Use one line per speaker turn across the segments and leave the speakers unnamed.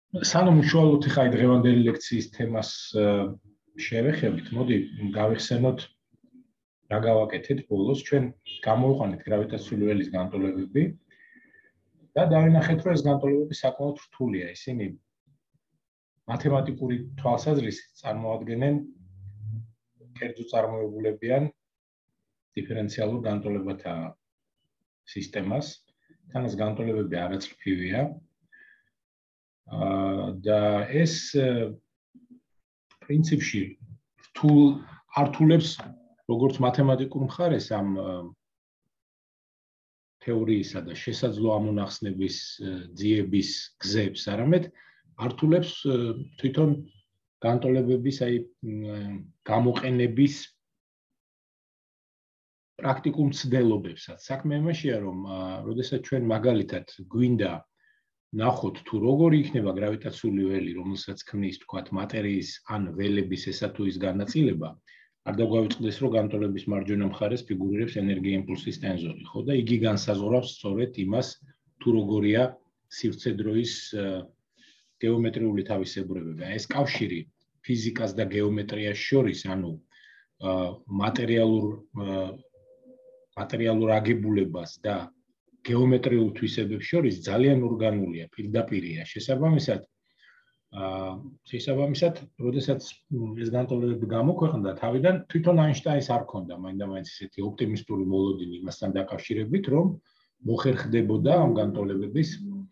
სანამ უშუალოდ ხა დღევანდელი ლექციის თემას შევეხებით, მოდი გავიხსენოთ რა გავაკეთეთ ბოლოს, ჩვენ გამოვიყვანეთ გრავიტაციული ველის განტოლებები და დავინახეთ, რომ ეს განტოლებები საკმაოდ რთულია, ისინი მათემატიკური თვალსაზრისით წარმოადგენენ კერძო წარმოებულებიან დიფერენციალურ განტოლებათა სისტემას, თან ეს განტოლებები არაწრფივია. და ეს პრინციპში რთულებს როგორც მათემატიკურ მხარეს ამ თეორიისა და შესაძლო ამონახსნების ძიების გზებს, არამედ რთულებს თვითონ განტოლებების გამოყენების პრაქტიკულ მცდელობებსაც. საქმე იმაშია, რომ როდესაც ჩვენ მაგალითად გვინდა ნახოთ თუ როგორი იქნება გრავიტაციული ველი, რომელსაც ქმნის თქვათ მატერიის ან ველების ესა თუ ის განაწილება, არ დაგვავიწყდეს, რომ განტოლების მარჯვენა მხარეს ფიგურირებს ენერგია იმპულსის ტენზორი, ხო და იგი განსაზღვრავს სწორედ იმას, თუ როგორია სივრცე-დროის გეომეტრიული თავისებურებები. ეს კავშირი ფიზიკას და გეომეტრიას შორის, ანუ მატერიალურ აგებულებას და გეომეტრიულ თვისებებს შორის ძალიან ორგანულია, პირდაპირია. შესაბამისად, როდესაც ეს განტოლებები გამოქვეყნდა, თავიდან თვითონ აინშტაინს არ ჰქონდა მაინდა-მაინც ისეთი ოპტიმისტური მოლოდინი იმასთან დაკავშირებით, რომ მოხერხდებოდა ამ განტოლებების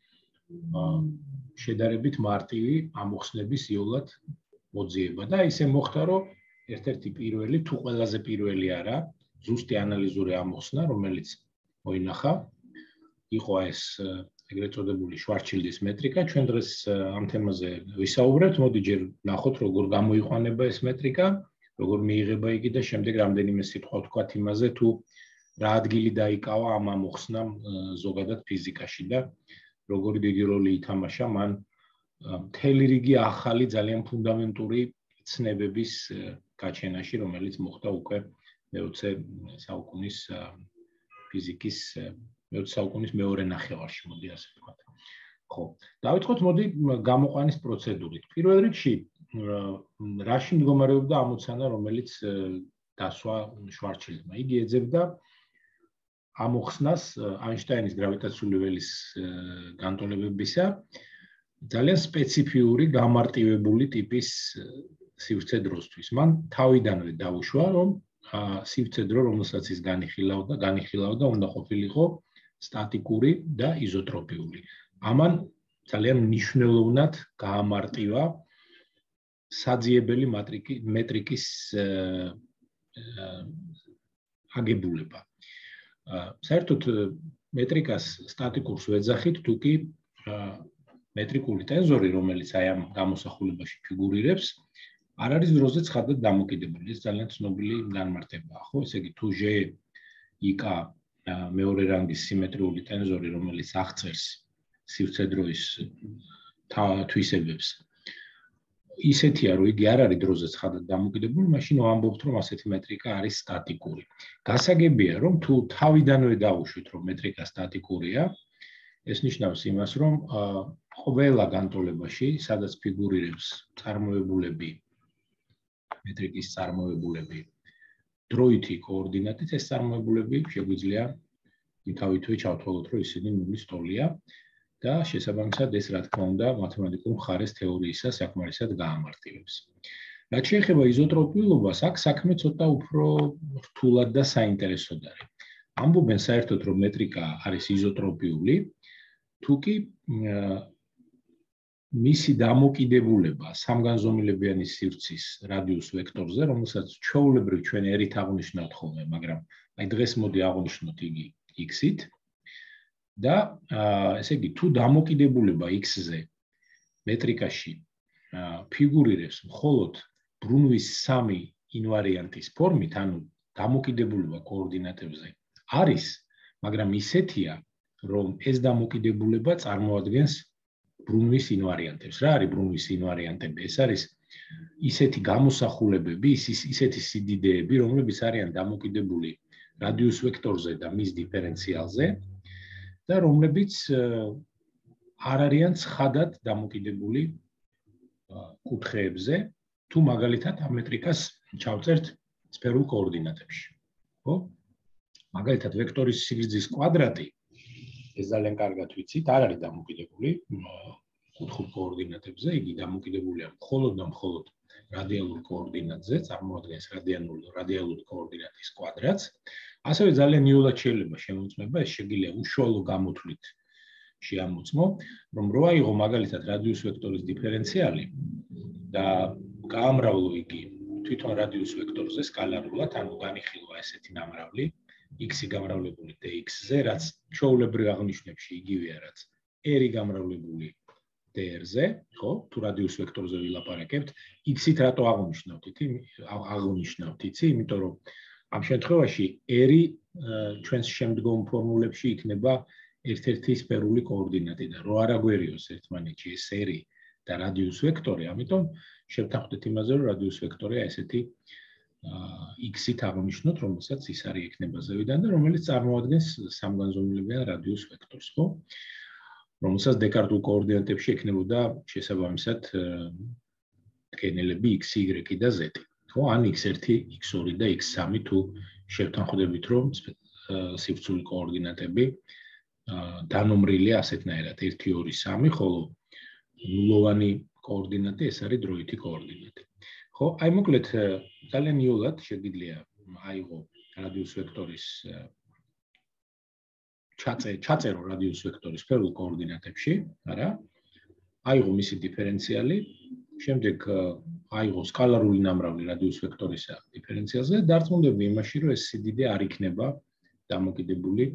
შედარებით მარტივი ამოხსნების იოლად მოძიება და ისე მოხდა, რომ ერთ-ერთი პირველი, თუ ყველაზე პირველი არა, ზუსტი ანალიზური ამოხსნა, რომელიც მოინახა იყო ეს ეგრეთ წოდებული შვარცშილდის მეტრიკა. ჩვენ დღეს ამ თემაზე ვისაუბრებთ. მოდი ჯერ ნახოთ, როგორ გამოიყვანება ეს მეტრიკა, როგორ მიიღება იგი და შემდეგ რამდენიმე სიტყვა ვთქვათ იმაზე, თუ რა ადგილი დაიკავა ამ ამოხსნამ ზოგადად ფიზიკაში და როგორი დიდი როლი ითამაშა მან მთელი რიგი ახალი ძალიან ფუნდამენტური ცნებების გაჩენაში, რომელიც მოხდა უკვე მე-20 საუკუნის ფიზიკის მე-20 საუკუნის მეორე ნახევარში, მოდი ასე ვთქვათ. ხო, დავიწყოთ მოდი გამოყვანის პროცედურით. პირველ რიგში რაში მდგომარეობდა ამოცანა, რომელიც დასვა შვარცშილდმა? იგი ეძებდა ამოხსნას აინშტაინის გრავიტაციული ველის განტოლებებისა ძალიან სპეციფიური გამარტივებული ტიპის სივრცე-დროსთვის. მან თავიდანვე დაუშვა, რომ სივრცე-დრო, რომელსაც ის განიხილავდა, უნდა ყოფილიყო სტატიკური და იზოტროპიული. ამან ძალიან მნიშვნელოვნად გაამარტივა საძიებელი მეტრიკის აგებულება. საერთოდ მეტრიკას სტატიკურს ვეძახით, თუკი მეტრიკული ტენზორი, რომელიც აი ამ გამოსახულებაში ფიგურირებს, არ არის დროზე ცხადად დამოკიდებული. ეს ძალიან ცნობილი განმარტებაა, ხო? ესე იგი, თუ J იკა მეორე რანგის სიმეტრიული ტენზორი, რომელიც აღწერს სივრცე-დროის თვისებებს, ისეთია, რომ იგი არ არის დროზე ცხადად დამოკიდებული, მაშინ ვამბობთ, რომ ასეთი მეტრიკა არის სტატიკური. გასაგებია, რომ თუ თავიდანვე დავუშვით, რომ მეტრიკა სტატიკურია, ეს ნიშნავს იმას, რომ ყველა განტოლებაში, სადაც ფიგურირებს წარმოებულები, მეტრიკის წარმოებულები, დროითი კოორდინატით, ეს წარმოებულები შეგვიძლია თავითვე ჩავთვალოთ, რომ ისინი ნულის ტოლია და შესაბამისად ეს რა თქმა უნდა მათემატიკურ მხარეს თეორიისა საკმარისად გაამარტივებს. რაც შეეხება იზოტროპიულობას, აქ საქმე ცოტა უფრო რთულად და საინტერესოდ არის. ამბობენ საერთოდ, რომ მეტრიკა არის იზოტროპიული, თუკი მისი დამოკიდებულება სამგანზომილებიანი სივრცის რადიუს ვექტორზე, რომელსაც ჩვეულებრივ ჩვენ ერით აღვნიშნავთ ხოლმე, მაგრამ აი დღეს მოდი აღვნიშნოთ იგი x-ით და ესე იგი თუ დამოკიდებულება x-ზე მეტრიკაში ფიგურირებს მხოლოდ ბრუნვის 3 ინვარიანტის ფორმით, ანუ დამოკიდებულება კოორდინატებზე არის, მაგრამ ისეთია, რომ ეს დამოკიდებულება წარმოადგენს ბრუნვის ინვარიანტებს. რა არის ბრუნვის ინვარიანტები? ეს არის ისეთი გამოსახულებები, ისეთი სიდიდეები, რომლებიც არიან დამოკიდებული რადიუს ვექტორზე და მის დიფერენციალზე და რომლებიც არ არიან ცხადად დამოკიდებული კუთხეებზე, თუ მაგალითად ამ მეტრიკას ჩავწერთ სფერულ კოორდინატებში. ხო? მაგალითად ვექტორის სიგრძის კვადრატი, ეს ძალიან კარგად ვიცით, არ არის დამოკიდებული კუთხურ კოორდინატებზე, იგი დამოკიდებულია მხოლოდ და მხოლოდ რადიალურ კოორდინატზე, წარმოადგენს რადიალური კოორდინატის კვადრატს. ასევე ძალიან იოლად შეიძლება შემოწმება, ეს შეგიძლია უშუალო გამოთვლით შეამოწმო, რომ რო აიღო მაგალითად რადიუს ვექტორის დიფერენციალი და გაამრავლო იგი თვითონ რადიუს ვექტორზე სკალარულად, ანუ განიხილვა ესეთი ნამრავლი x-ი გამრავლებული dx-ზე, რაც ჩვეულებრივ აღნიშნებში იგივეა, რაც r-ი გამრავლებული dr-ზე, ხო? თუ რადიუს ვექტორზე ვილაპარაკებთ, x-ით რატო აღნიშნავთ იცი? იმიტომ რომ ამ შემთხვევაში r-ი ჩვენს შემდგომ ფორმულებში იქნება ერთ-ერთი სფერული კოორდინატი და რო არ აგვერიოს ერთმანეთში ეს r-ი და რადიუს ვექტორი, ამიტომ შევთანხმდეთ იმაზე, რომ რადიუს ვექტორია ესეთი x-ით აღნიშნოთ, რომელსაც ის არის ექნება ზევიდან და რომელიც წარმოადგენს სამგანზომილებიან რადიუს ვექტორს, ხო? რომელსაც დეკარტულ კოორდინატებში ექნებოდა შესაბამისად დგენელები x, y და z. ხო? ან x1, x2 და x3 თუ შევთანხმდებით, რომ სივრცული კოორდინატები დანომრილია ასეთნაირად 1, 2, 3, ხოლო ნულოვანი კოორდინატი ეს არის დროითი კოორდინატი. ხო, აი მოკლედ ძალიან იოლად შეგიძლია აიღო რადიუს ვექტორის ჩაწერო რადიუს ვექტორის სფერულ კოორდინატებში, არა? აიღო მისი დიფერენციალი, შემდეგ აიღო სკალარული ნამრავლი რადიუს ვექტორის დიფერენციალზე და დარწმუნდები იმაში, რომ ეს სიდიდე არ იქნება დამოკიდებული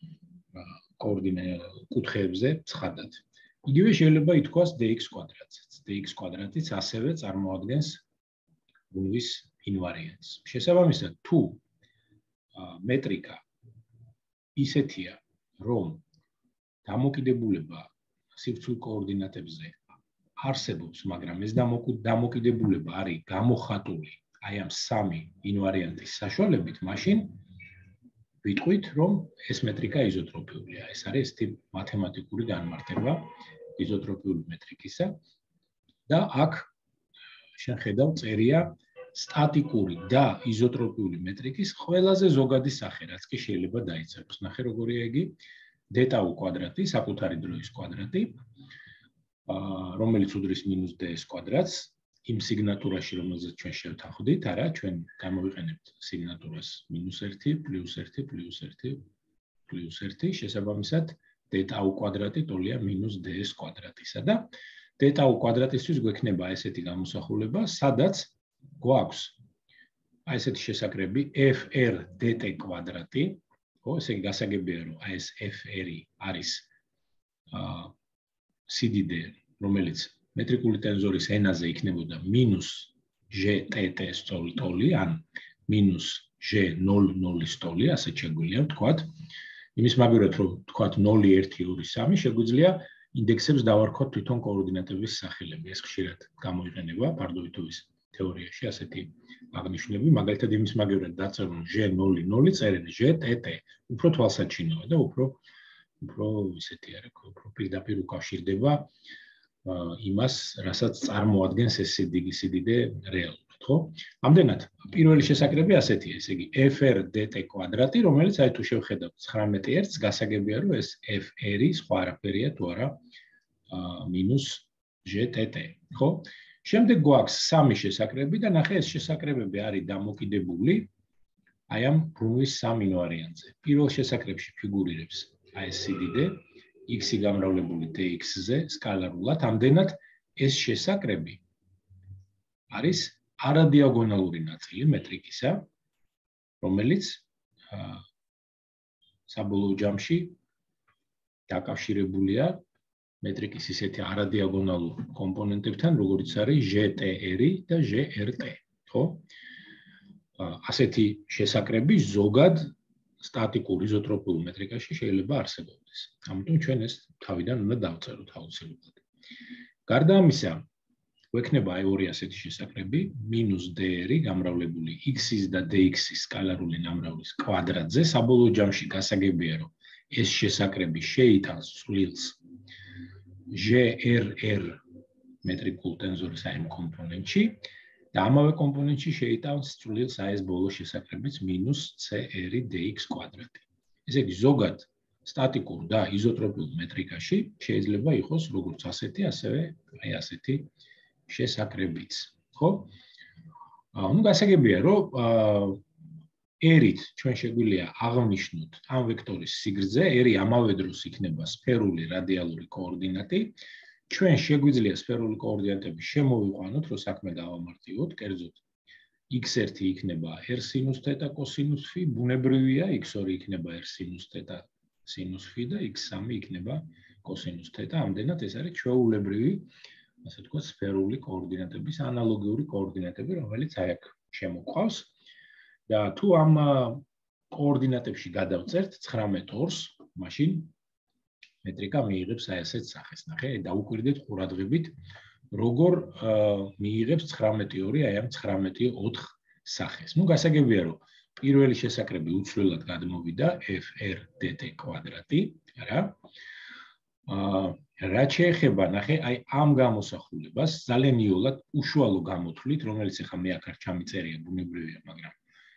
კუთხეებზე ცხადად. იგივე შეიძლება ითქვას dx კვადრატიც. dx კვადრატიც ასევე წარმოადგენს ბრუნვის ინვარიანტს. შესაბამისად, თუ მეტრიკა ისეთია, რომ დამოკიდებულება სივრცულ კოორდინატებზე არსებობს, მაგრამ ეს დამოკიდებულება არის გამოხატული აი ამ სამი ინვარიანტის საშუალებით, მაშინ ვიტყვით, რომ ეს მეტრიკა იზოტროპიულია. ეს არის ესეთი მათემატიკური განმარტება იზოტროპიული მეტრიკისა და აქ შენ ხედავ წერია სტატიკური და იზოტროპიული მეტრიკის ყველაზე ზოგადი სახე, რაც კი შეიძლება დაიწეროს. ნახე როგორია იგი დეტაუ კვადრატი, საკუთარი დროის კვადრატი, რომელიც უდრის -ds კვადრატს იმ სიგნატურაში, რომელზეც ჩვენ შევთანხმდით, არა, ჩვენ გამოვიყენებთ სიგნატურას -1 +1 +1 შესაბამისად დეტაუ კვადრატი ტოლია -ds კვადრატისა და დეტაუ კვადრატისთვის გვექნება ესეთი გამოსახულება, სადაც გვაქვს აი ესეთი შესაკრები fr dt კვადრატი, ხო, ესე იგი გასაგებია, რომ აი ეს fr-ი არის სიდიდე, რომელიც მეტრიკული ტენზორის ენაზე იქნებოდა -gtt სტოლი, ან -g00 სტოლი, ასე შეგვიძლია ვთქვათ. იმის მაგივრად, რომ ვთქვათ 0, 1, 2, 3, შეგვიძლია ინდექსებს დავარქვათ თვითონ კოორდინატების სახელები. ეს ხშირად გამოიყენება ფარდობითობის თეორიაში ასეთი აღნიშნები, მაგალითად იმის მაგივრად დაწერონ g00 წერენ gtt, უფრო თვალსაჩინოა და უფრო ისეთი არის, უფრო პირდაპირ უკავშირდება იმას, რასაც წარმოადგენს ეს სიდიდე რეალურად, ხო? ამდენად, პირველი შესაკრები ასეთია, ესე იგი fr dt კვადრატი, რომელიც აი თუ შევხედავთ 19 ერთს, გასაგებია, რომ ეს fr-ი სხვა არაფერია თუ არა -gtt, ხო? შემდეგ გვაქვს სამი შესაკრები და ნახე ეს შესაკრებები არის დამოკიდებული აი ამ ბრუნვის სამ ინვარიანტზე. პირველ შესაკრებში ფიგურირებს აი ეს სიდიდე x-ი გამრავლებული dx-ზე სკალარულად, ამდენად ეს შესაკრები არის არადიაგონალური ნაწილი მეტრიკისა, რომელიც საბოლოო ჯამში დაკავშირებულია მეტრიკის ისეთი არადიაგონალურ კომპონენტებთან, როგორიც არის GTR და GRT, ხო? ასეთი შესაკრები ზოგად სტატიკურ იზოტროპიულ მეტრიკაში შეიძლება არსებობდეს. ამიტომ ჩვენ ეს თავიდან უნდა დავწეროთ აუცილებლად. გარდა ამისა, გვექნება აი ორი ასეთი შესაკრები, -dr გამრავლებული x-ის და dx-ის სკალარული ნამრავლის კვადრატზე, საბოლოო ჯამში გასაგებია, რომ ეს შესაკრები შეიტანს ცვლილს GRR მეტრიკულ ტენზორის აი კომპონენტში და ამავე კომპონენტში შეიტანს სრულიად საეს ბოლო შესაკრებიც -CR dx კვადრატი. ესე იგი ზოგად სტატიკურ და იზოტროპულ მეტრიკაში შეიძლება იყოს როგორც ასეთი, ასევე აი ასეთი შესაკრებიც. ხო? ну გასაგებია რომ R-ით ჩვენ შეგვიძლია აღვნიშნოთ ამ ვექტორის სიგრძე, R ამავე დროს იქნება სფერული რადიალური კოორდინატი. ჩვენ შეგვიძლია სფერული კოორდინატები შემოვიყვანოთ, რომ საქმე გავამართლოთ, კერძოდ x1 იქნება r sinus θ cos φ, ბუნებრივია x2 იქნება r sinus θ sinus φ და x3 იქნება cos θ. ამდენად ეს არის ჩვეულებრივი, ასე ვთქვათ, სფერული კოორდინატების ანალოგიური კოორდინატები, რომელიც აი აქ შემოყვავს. და თუ ამ კოორდინატებში გადავწერთ 19 ორს, მაშინ მეტრიკა მიიღებს აი ასეთ სახეს. ნახე, დაუკვირდეთ ყურადღებით, როგორ მიიღებს 19-2 აი ამ 19-4 სახეს. ну გასაგებია რომ პირველი შესაკრები უცვლელად გადმოვიდა FR dt კვადრატი, რა. რაც შეეხება, ნახე, აი ამ გამოსახულებას ძალიან იოლად უშუალო გამოთვლით, რომელიც ახლა მე აქ არ ჩამიწერია, ბუნებრივია, მაგრამ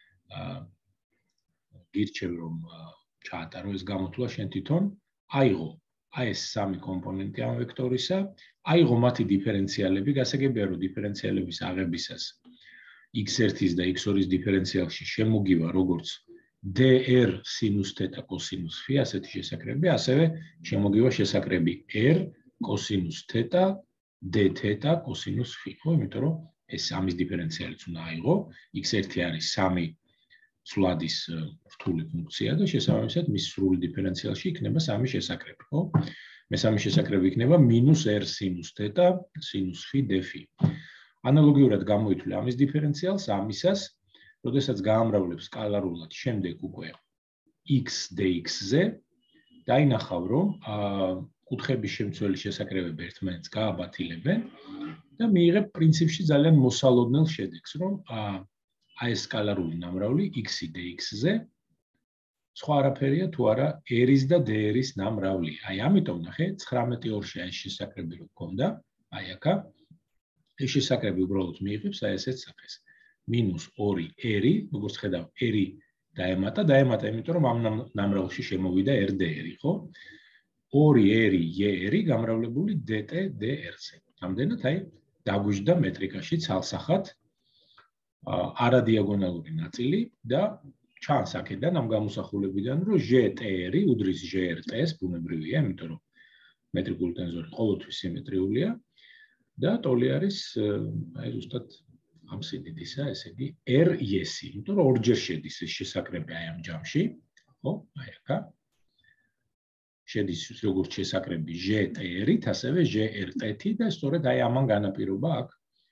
გირჩევ რომ ჩაატარო ეს გამოთვლა შენ თვითონ. აიღო აი ეს სამი კომპონენტი ამ ვექტორისა, აიღო მათი დიფერენციალები, გასაგებია რომ დიფერენციალების აღებისას x1-ის და x2-ის დიფერენციალში შემოგივა როგორც dr sinus θ cos φ ასეთი შესაკრები, ასევე შემოგივა შესაკრები r cos θ dθ cos φ, ხო, იმიტომ რომ ეს სამის დიფერენციალიც უნდა აიღო, x1 არის 3 ცვლადის რთული ფუნქცია და შესაბამისად მის სრული დიფერენციალში იქნება 3 შესაკრები, ხო? მესამე შესაკრები იქნება -r sinus θ sinus φ dφ. ანალოგიურად გამოითვლე ამის დიფერენციალს ამისას, როდესაც გაამრავლებ სკალარულად შემდეგ უკვე x dx-ზე, დაინახავ რომ კუთხების შემცველი შესაკრებები ერთმანეთს გააბათილებენ და მიიღებ პრინციპში ძალიან მოსალოდნელ შედეგს, რომ აი ეს სკალარული ნამრავლი x dx-ზე სხვა არაფერია თუ არა r-ის და dr-ის ნამრავლია. აი ამიტომ ნახე 19-2-ში ეს შესაკრები რო გქონდა, აი აქა ეს შესაკრები უბრალოდ მიიღებს აი ესეთ სახეს. -2r, როგორც ხედავ, r დაემატა, იმიტომ რომ ამ ნამრავლში შემოვიდა r dr, ხო? 2r er გამრავლებული dt dr-ზე. ამდენად აი დაგვიჟდა მეტრიკაში ცალსახად არადიაგონალური ნაწილი და ჩანს აქედან ამ გამოსახულებიდან, რომ GTR უდრის GRT-ს, ბუნებრივია, იმიტომ რომ მეტრიკული ტენზორი ყოველთვის სიმეტრიულია და ტოლი არის აი ზუსტად ამ სიდიდისა, ესე იგი RS, იმიტომ რომ ორჯერ შედის ეს შესაკრები აი ამ ჯამში, ხო? აი აქა შედის როგორც შესაკრები GTR-ით, ასევე GRT-ით და სწორედ აი ამან განაპირობა აქ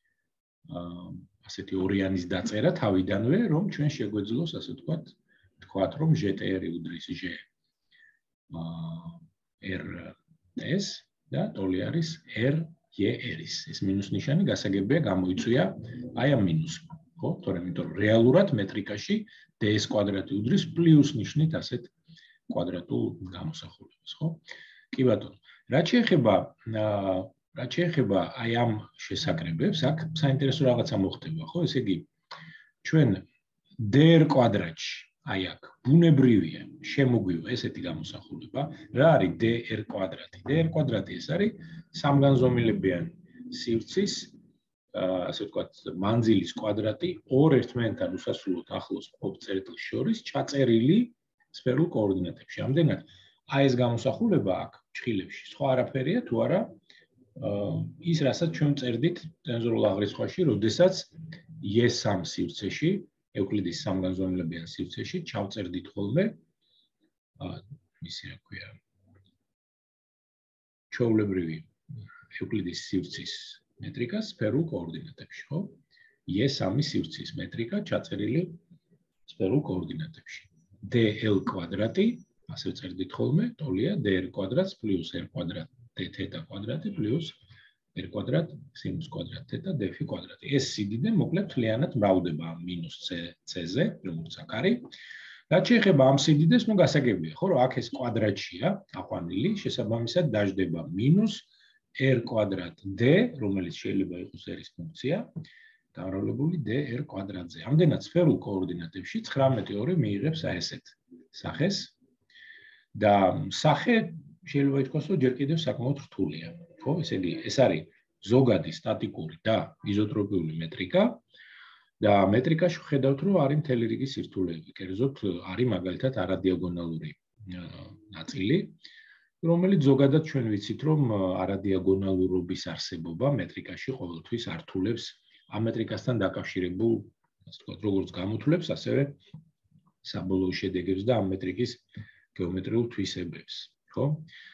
ასეთი ორიანის დაწერა თავიდანვე, რომ ჩვენ შეგვეძლოს, ასე ვთქვათ, რომ GTR უდრის GRT-ს და ტოლი არის RER-ის. ეს მინუს ნიშანი გასაგებია გამოიწვია აი ამ მინუსმა, ხო? იმიტომ რომ რეალურად მეტრიკაში ds კვადრატი უდრის პლუს ნიშნით ასეთ კვადრატულ გამოსახულებას, ხო? კი ბატონო, რაც შეეხება აი ამ შესაკრებებს, აქ საინტერესო რაღაცა მოხდება, ხო? ესე იგი, ჩვენ dr კვადრატში, აი აქ, ბუნებრივია, შემოგვივა ესეთი გამოსახულება, რა არის dr კვადრატი? dr კვადრატი ეს არის სამგანზომილებიანი სივრცის, ასე ვთქვათ, მანძილის კვადრატი ორ ერთმანეთთან უსასრულოდ ახლოს მყოფ წერტილს შორის ჩაწერილი სფერულ კოორდინატებში. ამდენად, აი ეს გამოსახულება აქ ჭხილებში სხვა არაფერია თუ არა ის, რასაც ჩვენ წერდით ტენზორულ აღრიცხვაში, როდესაც E3 სივრცეში, ევკლიდის სამგანზომილებიან სივრცეში ჩავწერდით ხოლმე ისი რა ქვია, ჩვეულებრივი ევკლიდის სივრცის მეტრიკა სფერულ კოორდინატებში, ხო? E3 სივრცის მეტრიკა ჩაწერილი სფერულ კოორდინატებში. dl კვადრატი, ასე წერდით ხოლმე, ტოლია dr კვადრატს პლუს r კვადრატ dθ კვადრატი პლუს r კვადრატ sinus კვადრატ θ dφ კვადრატი. ეს სიდიდე მოკლედ მთლიანად მრავლდება ამ -c-ზე, როგორც აქ არის. რაც შეეხება ამ სიდიდეს, ნუ გასაგებია, ხო, რომ აქ ეს კვადრატშია აყვანილი, შესაბამისად დაждდება r კვადრატ d, რომელიც შეიძლება იყოს r-ის ფუნქცია, გამრავლებული dr კვადრატზე. ამდენად სფერულ კოორდინატებში 19-2 მიიღებს აი ესეთ სახეს და სახე შეიძლება ითქვას, რომ ჯერ კიდევ საკმაოდ რთულია. ხო, ესე იგი, ეს არის ზოგადი სტატიკური და იზოტროპიული მეტრიკა და მეტრიკაში ხედავთ, რომ არის მთელი რიგი სირთულეები. კერძოდ არის მაგალითად არადიაგონალური ნაწილი, რომელიც ზოგადად ჩვენ ვიცით, რომ არადიაგონალურობის არსებობა მეტრიკაში ყოველთვის ართულებს ამ მეტრიკასთან დაკავშირებულ, ასე ვთქვათ, როგორც გამოთვლებს, ასევე საბოლოო შედეგებს და ამ მეტრიკის გეომეტრიულ თვისებებს, ხო?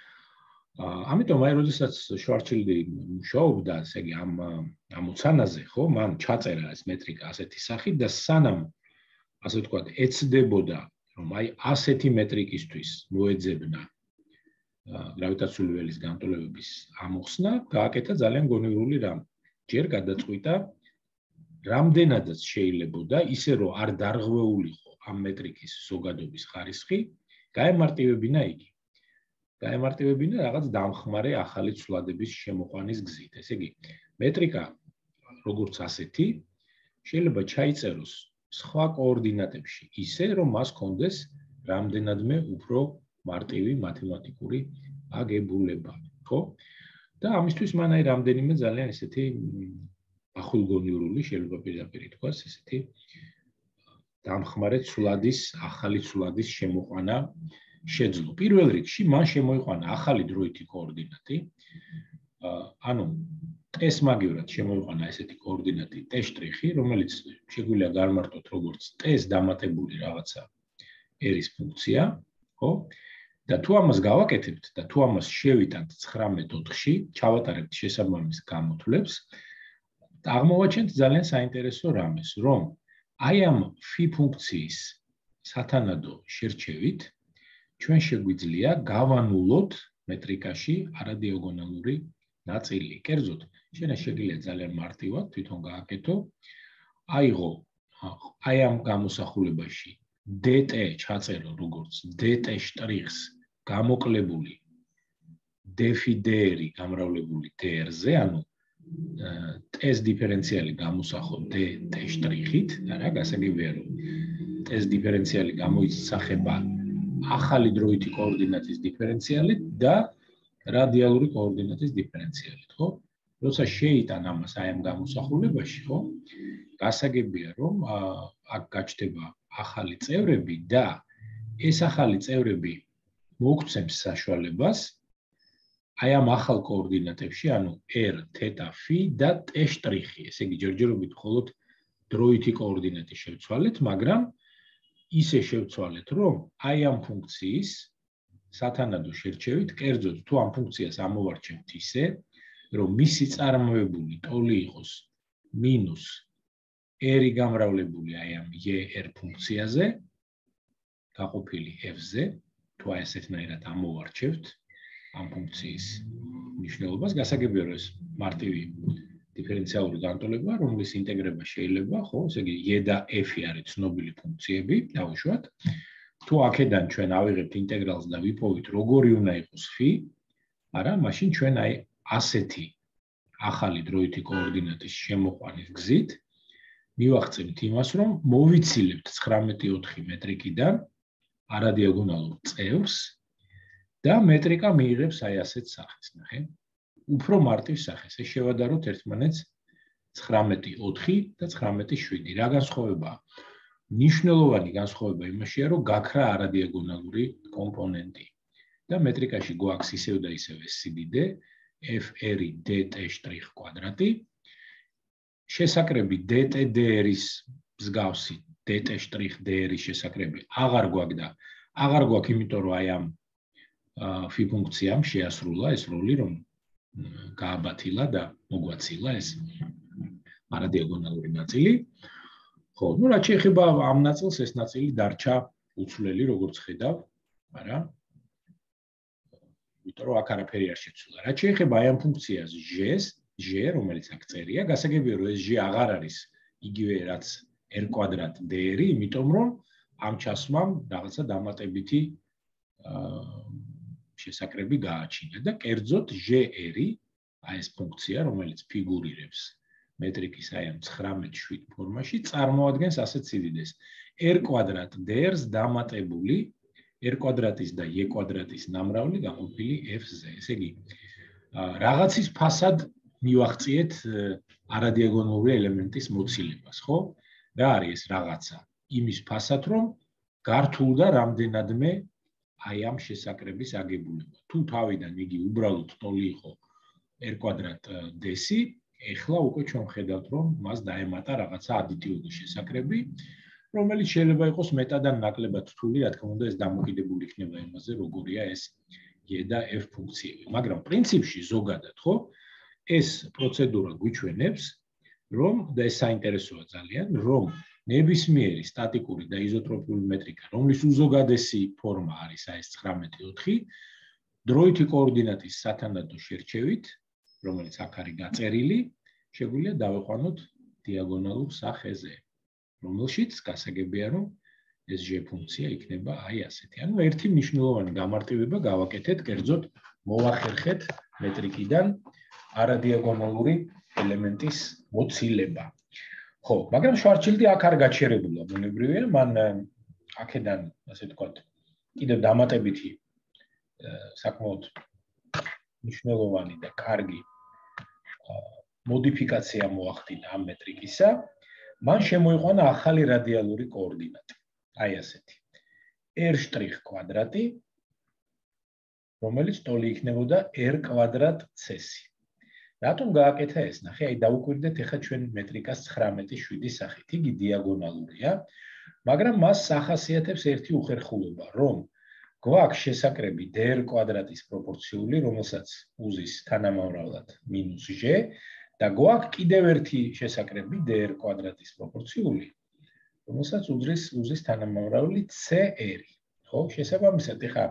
ამიტომ აი როდესაც შვარცშილდი მუშაობდა, ესე იგი ამ მოცანაზე, ხო, მან ჩაწერა ეს მეტრიკა ასეთი სახით და სანამ ასე ვთქვათ, ეცდებოდა, რომ აი ასეთი მეტრიკისთვის მოეძებნა გრავიტაციული ველის განტოლებების ამოხსნა, გააკეთა ძალიან გონივრული რამ. ჯერ გადაწყვიტა რამდენადაც შეიძლებოდა ისე რომ არ დარღვეულიყო ამ მეტრიკის ზოგადობის ხარისხი, გაემარტივებინა იგი. გაემარტივებინა რაღაც დამხმარე ახალი ცვლადების შემოყვანის გზით. ესე იგი, მეტრიკა როგორც ასეთი შეიძლება ჩაიწეროს სხვა კოორდინატებში ისე, რომ მას ჰქონდეს რამდენადმე უფრო მარტივი მათემატიკური აგებულება, ხო? და ამისთვის მან აი რამდენიმე ძალიან ესეთი ახულგონივრული შეიძლება პირდაპირ ითქვას, ესეთი დამხმარე ცვლადის, ახალი ცვლადის შემოყვანა შეძლო. პირველ რიგში მან შემოიყვანა ახალი დროითი კოორდინატი. ანუ s მაგივრად შემოიყვანა ესეთი კოორდინატი t', რომელიც შეგვიძლია განმარტოთ როგორც t-ს დამატებული რაღაცა r-ის ფუნქცია, ხო? და თუ ამას გავაკეთებთ და თუ ამას შევიტანთ 19-4-ში, ჩავატარებთ შესაბამის გამოთვლებს, აღმოვაჩენთ ძალიან საინტერესო რამეს, რომ აი ამ φ ფუნქციის სათანადო შერჩევით ჩვენ შეგვიძლია გავანულოთ მეტრიკაში არადიაგონალური ნაწილი. კერძოდ, შენ შეგიძლია ძალიან მარტივად თვითონ გააკეთო, აიღო აი ამ გამოსახულებაში dt ჩაწერო როგორც dt'-ს გამოკლებული dφ-dr გამრავლებული dr-ზე, ანუ t-ს დიფერენციალი გამოსახო dt'-ით, რა გასაგებია რომ t-ს დიფერენციალი გამოისახება ახალი დროითი კოორდინატის დიფერენციალით და რადიალური კოორდინატის დიფერენციალით, ხო? როცა შეიტან ამას აი ამ გამოსახულებაში, ხო? გასაგებია რომ აქ გაჩნდება ახალი წევრები და ეს ახალი წევრები მოგცემს საშუალებას აი ამ ახალ კოორდინატებში, ანუ r, θ, φ და t', ესე იგი ჯერჯერობით მხოლოდ დროითი კოორდინატი შევცვალეთ, მაგრამ ისე შევცვალეთ, რომ აი ამ ფუნქციის სათანადო შერჩევით, კერძოდ თუ ამ ფუნქციას ამოვარჩევთ ისე, რომ მისი წარმოებული ტოლი იყოს მინუს r გამრავლებული აი ამ er ფუნქციაზე, გაყოფილი f-ზე, თუ აი ესეთნაირად ამოვარჩევთ ამ ფუნქციის მნიშვნელობას, გასაგებია რომ ეს მარტივი დიფერენციალური განტოლება, რომლის ინტეგრება შეიძლება, ხო, ესე იგი e და f არის ცნობილი ფუნქციები, დავუშვათ. თუ აქედან ჩვენ ავიღებთ ინტეგრალს და ვიპოვით როგორი უნდა იყოს φ, არა, მაშინ ჩვენ აი ასეთი ახალი დროითი კოორდინატის შემოყვანის გზით მივახცევთ იმას, რომ მოვიცილებთ 19-4 მეტრიკიდან არადიაგონალურ წევრს და მეტრიკა მიიღებს აი ასეთ სახეს, ნახე. უფრო მარტივ სახეს. ეს შევადაროთ ერთმანეთს 19-4 და 19-7. რა განსხვავებაა? მნიშვნელოვანი განსხვავება იმაშია, რომ გაქრა არადიაგონალური კომპონენტი და მეტრიკაში გვაქვს ისევ და ისევ სიდიდე fr dt' კვადრატი, შესაკრები dt-dr-ის მსგავსი dt'-dr-ის შესაკრები აღარ გვაქვს და აღარ გვაქვს, იმიტომ რომ აი ამ φ ფუნქციამ შეასრულა ეს როლი, რომ გააბათილა და მოგვაცილა ეს არადიაგონალური ნაწილი. ხო, ну რაც შეეხება ამ ნაწილს, ეს ნაწილი დარჩა უცვლელი, როგორც ხედავ, არა? იმიტომ რომ აქ არაფერი არ შეცვლა. რაც შეეხება აი ამ ფუნქციას j-ს, j, რომელიც აქ წერია, გასაგებია რომ ეს j აღარ არის იგივე რაც r კვადრატ dr, იმიტომ რომ ამ ჩასმამ რაღაცა დამატებითი შესაკრები გააჩინა და კერძოდ jr აი ეს ფუნქცია, რომელიც ფიგურირებს მეტრიკის აი ამ 19-7 ფორმაში, წარმოადგენს ასეთ სიდიდეს r² dr-ს დამატებული r² და e² ნამრავლი გაყოფილი f-ზე. ესე იგი, რაღაცის ფასად მივახციეთ არადიაგონალური ელემენტის მოცილებას, ხო? რა არის ეს რაღაცა? იმის ფასად, რომ გართულდა რამდენადმე აი ამ შესაკრების აგებულება. თუ თავიდან იგი უბრალოდ ტოლი იყო r² ds-ი, ეხლა უკვე ჩვენ ხედავთ, რომ მას დაემატა რაღაცა ადიტიული შესაკრები, რომელიც შეიძლება იყოს მეტად ან ნაკლებად რთული, რა თქმა უნდა, ეს დამოკიდებული იქნება იმაზე, როგორია ეს e და f ფუნქციები. მაგრამ პრინციპში ზოგადად, ხო? ეს პროცედურა გვიჩვენებს, რომ და ეს საინტერესოა ძალიან, რომ ნებისმიერი სტატიკური და იზოტროპიული მეტრიკა, რომლის უზოგადესი ფორმა არის აი ეს 19-4, დროითი კოორდინატის სათანადო შერჩევით, რომელიც აქ არის გაწერილი, შეგვიძლია დავიყვანოთ დიაგონალურ სახეზე, რომელშიც გასაგებია, რომ ეს g ფუნქცია იქნება აი ასეთი. ანუ ერთი მნიშვნელოვანი გამარტივება გავაკეთეთ, კერძოდ მოვახერხეთ მეტრიკიდან არადიაგონალური ელემენტის მოცილება. ხო, მაგრამ შვარცშილდი აქ არ გაჩერებულა, ბუნებრივია, მან აქედან, ასე ვთქვათ, კიდევ დამატებითი საკმაოდ მნიშვნელოვანი და კარგი მოდიფიკაცია მოახდინა ამ მეტრიკისა. მან შემოიყვანა ახალი რადიალური კოორდინატი. აი ასეთი. r'² რომელიც ტოლი იქნებოდა r²c-ი. რატომ გააკეთა ეს? ნახე, აი დავუკვირდეთ ახლა ჩვენ მეტრიკას 19-7 სახით. იგი დიაგონალურია, მაგრამ მას ახასიათებს ერთი უხერხულობა, რომ გვაქვს შესაკრები dr²-ის პროპორციული, რომელსაც უზის თანამამრავლად -g და გვაქვს კიდევ ერთი შესაკრები dr²-ის პროპორციული, რომელსაც უზის თანამამრავლი cr. ხო, შესაბამისად, ახლა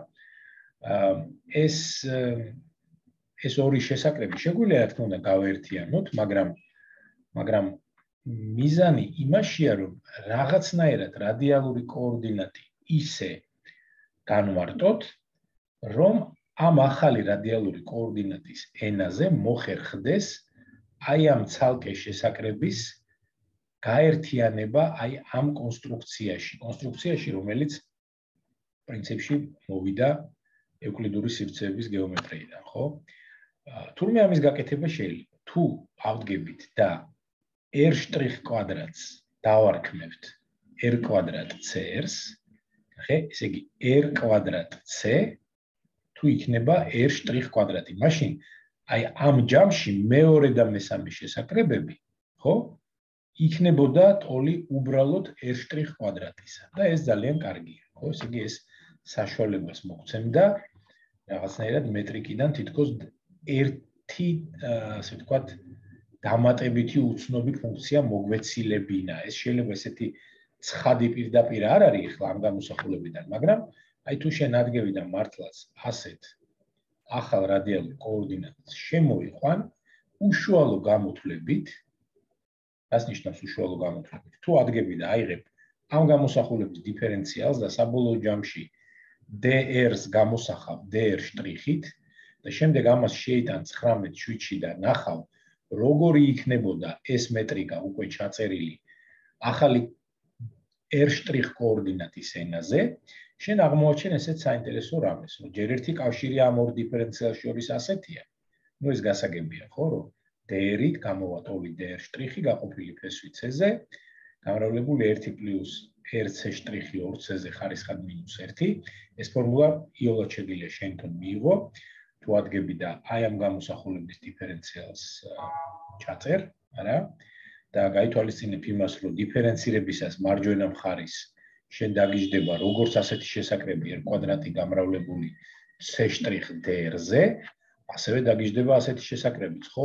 ეს ორი შესაკრები შეგვიძლია, რა თქმა უნდა, გავაერთიანოთ, მაგრამ მიზანი იმაშია, რომ რაღაცნაირად რადიალური კოორდინატი ისე განვარტოთ, რომ ამ ახალი რადიალური კოორდინატის ენაზე მოხერხდეს აი ამ ცალკე შესაკრების გაერთიანება აი ამ კონსტრუქციაში, რომელიც პრინციპში მოვიდა ევკლიდური სივრცეების გეომეტრიიდან, ხო? თურმე ამის გაკეთება შეიძლება. თუ ავდგებით და r'²-ს დავარქმევთ r²cr-ს, ხე, ესე იგი r²c თუ იქნება r'². მაშინ აი ამ ჯამში მეორე და მესამე შესაკრებები, ხო? იქნებოდა ტოლი უბრალოდ r'²-ისა და ეს ძალიან კარგია, ხო? ესე იგი ეს საშუალებას მოგცემდა რაღაცნაირად მეტრიკიდან თითქოს ერთი, ასე ვთქვათ, დამატებითი უცნობი ფუნქცია მოგვეცილებინა. ეს შეიძლება ესეთი ცხადი პირდაპირ არ არის ახლა ამ გამოსახულებიდან, მაგრამ აი თუ შენ ადგები და მართლაც ასეთ ახალ რადიალურ კოორდინატს შემოიყვან უშუალო გამოთვლებით, რას ნიშნავს უშუალო გამოთვლებით? თუ ადგები და აიღებ ამ გამოსახულების დიფერენციალს და საბოლოო ჯამში dr-ს გამოსახავ dr'-ით და შემდეგ ამას შეიტან 19-7-ში და ნახავ, როგორი იქნებოდა ეს მეტრიკა უკვე ჩაწერილი ახალი r' კოორდინატის ენაზე, შენ აღმოაჩენ ესეთ საინტერესო რამეს, რომ ჯერ ერთი კავშირი ამ ორ დიფერენციალს შორის ასეთია. ნუ ეს გასაგებია, ხო, რომ dr-ით გამოვატოლი dr' გაყოფილი ფესვი c-ზე, გამრავლებული 1 პლუს rc' 2c-ზე ხარისხად -1. ეს ფორმულა იოლად შეგვიძლია შენთან მიიღო. თუ ადგები და აი ამ გამოსახულების დიფერენციალს ჩაწერ, არა? და გაითვალისწინებ იმას, რომ დიფერენცირებისას მარჯვენა მხარის შენ დაგიждდება როგორც ასეთი შესაკრები r² გამრავლებული c'-dr-ზე, ასევე დაგიждდება ასეთი შესაკრებიც, ხო,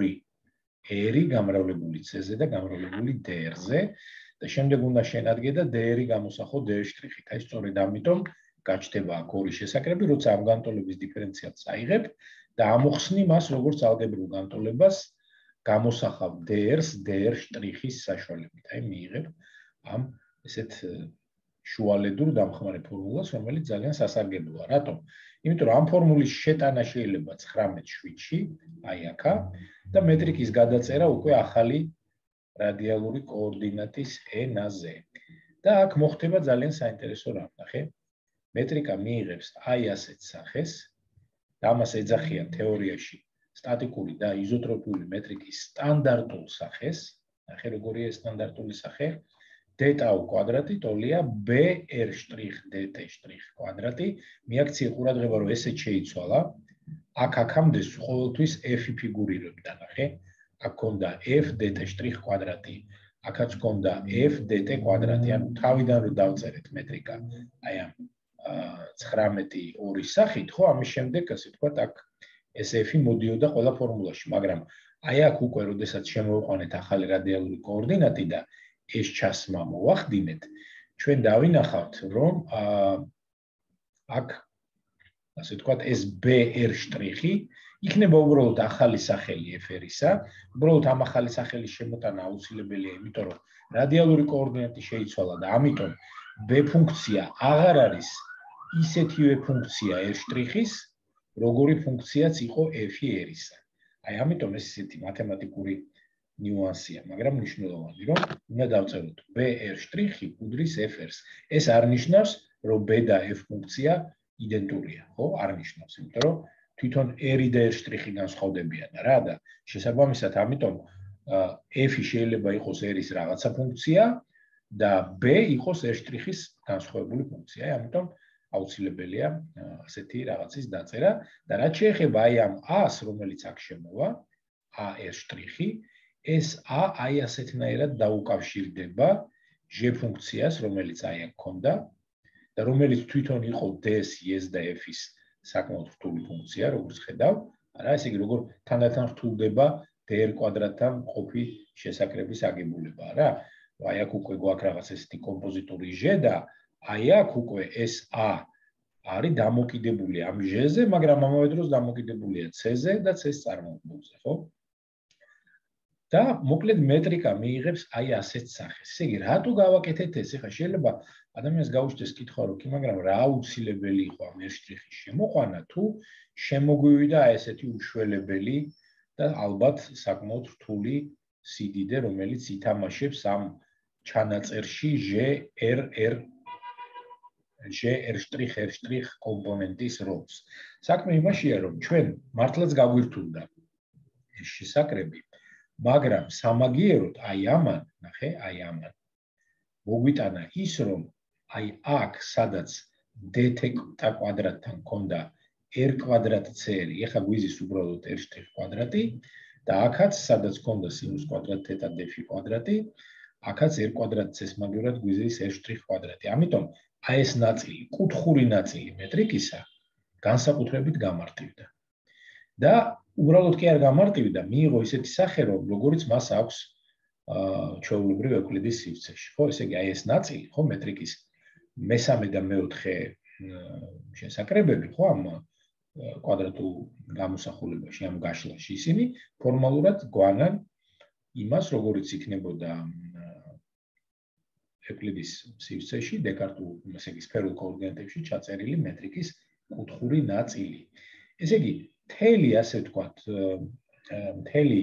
2 r გამრავლებული c-ზე და გამრავლებული dr-ზე და შემდეგ უნდა შენადგე და dr-ი გამოსახო d'-ით. აი სწორედ ამიტომ გაჩნდება აქ ორი შესაკრები, როცა ამ განტოლების დიფერენციალს აიღებ და ამოხსნი მას როგორც ალგებრულ განტოლებას გამოსახავ dr-ს dr'-ის საშუალებით. აი მიიღებ ამ ესეთ შუალედურ დამხმარე ფორმულას, რომელიც ძალიან სასარგებლოა. რატომ? იმიტომ რომ ამ ფორმულის შეტანა შეიძლება 19-7-ში, აი აქა, და მეტრიკის გადაწერა უკვე ახალი რადიალური კოორდინატის ენაზე. და აქ მოხდება ძალიან საინტერესო რამ, ნახე. მეტრიკა მიიღებს აი ასეთ სახეს, და ამას ეძახიან თეორიაში სტატიკური და იზოტროპიული მეტრიკის სტანდარტულ სახეს. ნახე როგორია სტანდარტული სახე. d-ტაუ კვადრატი ტოლია b(r')dt' კვადრატი. მიაქცია ყურადღება, რომ ესეც შეიცვალა. აქ-აქამდე ყოველთვის f-ი ფიგურირებდა, ნახე. აქ ქონდა f(dt') კვადრატი. აქაც ქონდა f(dt) კვადრატი. ანუ თავიდან რო დავწერეთ მეტრიკა, აი ამ 19-2 სახით, ხო, ამის შემდეგ, ასე ვთქვათ, აქ ეს f-ი მოდიოდა ყველა ფორმულაში, მაგრამ აი აქ უკვე, როდესაც შემოვიყვანეთ ახალი რადიალური კოორდინატი და ეს ჩასმა მოვახდინეთ, ჩვენ დავინახავთ, რომ აქ, ასე ვთქვათ, ეს b(r') იქნება უბრალოდ ახალი სახელი f-ისა, უბრალოდ ამ ახალი სახელის შემოტანა აუცილებელია, იმიტომ რომ რადიალური კოორდინატი შეიცვალა და ამიტომ b ფუნქცია აღარ არის ისეთივე ფუნქცია r'-ის, როგორი ფუნქციაც იყო f-ი r-ისა. აი ამიტომ ეს ისეთი მათემატიკური ნიუანსია, მაგრამ მნიშვნელოვანი, რომ უნდა დავწეროთ b(r') უდრის f-ს. ეს არ ნიშნავს, რომ b და f ფუნქცია იდენტურია, ხო? არ ნიშნავს, იმიტომ რომ თვითონ r და r' განსხვავდებიან რა და შესაბამისად, ამიტომ f-ი შეიძლება იყოს r-ის რაღაცა ფუნქცია და b იყოს r'-ის განსხვავებული ფუნქცია. ამიტომ აუცილებელია ასეთი რაღაცის დაწერა და რაც შეეხება აი ამ a-ს, რომელიც აქ შემოვა, a(r'), ეს a აი ასეთნაირად დაუკავშირდება g ფუნქციას, რომელიც აი აქ ქონდა და რომელიც თვითონ იყო d-ს, e-ს და f-ის საკმაოდ რთული ფუნქცია, როგორც ხედავ, არა, ესე იგი როგორ თანდათან რთულდება d(r) კვადრატთან მყოფი შესაკრების აგებულება, რა. აი აქ უკვე გვაქვს რაღაც ესეთი კომპოზიტური g და აი აქ უკვე ეს a არის დამოკიდებული ამ g-ზე, მაგრამ ამავე დროს დამოკიდებულია c-ზე და c-ს წარმოქმნილზე, ხო? და მოკლედ მეტრიკა მიიღებს აი ასეთ სახეს. ესე იგი, რატო გავაკეთეთ ეს? ეხლა შეიძლება ადამიანს გაუჩნდეს კითხვა, რომ კი, მაგრამ რა აუცილებელი იყო ამ r'-ის შემოყვანა, თუ შემოგვივიდა ესეთი უშველებელი და ალბათ საკმაოდ რთული სიდიდე, რომელიც ითამაშებს ამ ჩანაწერში g(r') კომპონენტის როლს. საქმე იმაშია, რომ ჩვენ მართლაც გაგვირთულდა ეს შესაკრები, მაგრამ სამაგიეროდ აი ამან, ნახე, აი ამან მოგვიტანა ის, რომ აი აქ, სადაც d-თა კვადრატთან ქონდა r²c, ეხა გვიზის უბრალოდ r' კვადრატი და აქაც, სადაც ქონდა სინუს კვადრატ θ d-ფი კვადრატი, აქაც r²c-ს მაგივრად გვიზის r' კვადრატი. ამიტომ აი ეს ნაწილი, კუთხური ნაწილი მეტრიკისა განსაკუთრებით გამარტივდა. და უბრალოდ კი არ გამარტივდა, მიიღო ისეთი სახე, რომ როგორც მას აქვს ჩვეულებრივ ევკლიდის სივრცეში. ხო, ესე იგი, აი ეს ნაწილი, ხო, მეტრიკის მესამე და მეოთხე შესაკრებები, ხო, ამ კვადრატულ გამოსახულებაში, ამ გაშლაში, ისინი ფორმალურად გვანან იმას, როგორც იქნებოდა ევკლიდის სივრცეში, დეკარტულ, ესე იგი, სფერულ კოორდინატებში ჩაწერილი მეტრიკის კუთხური ნაწილი. ესე იგი, მთელი, ასე ვთქვათ, მთელი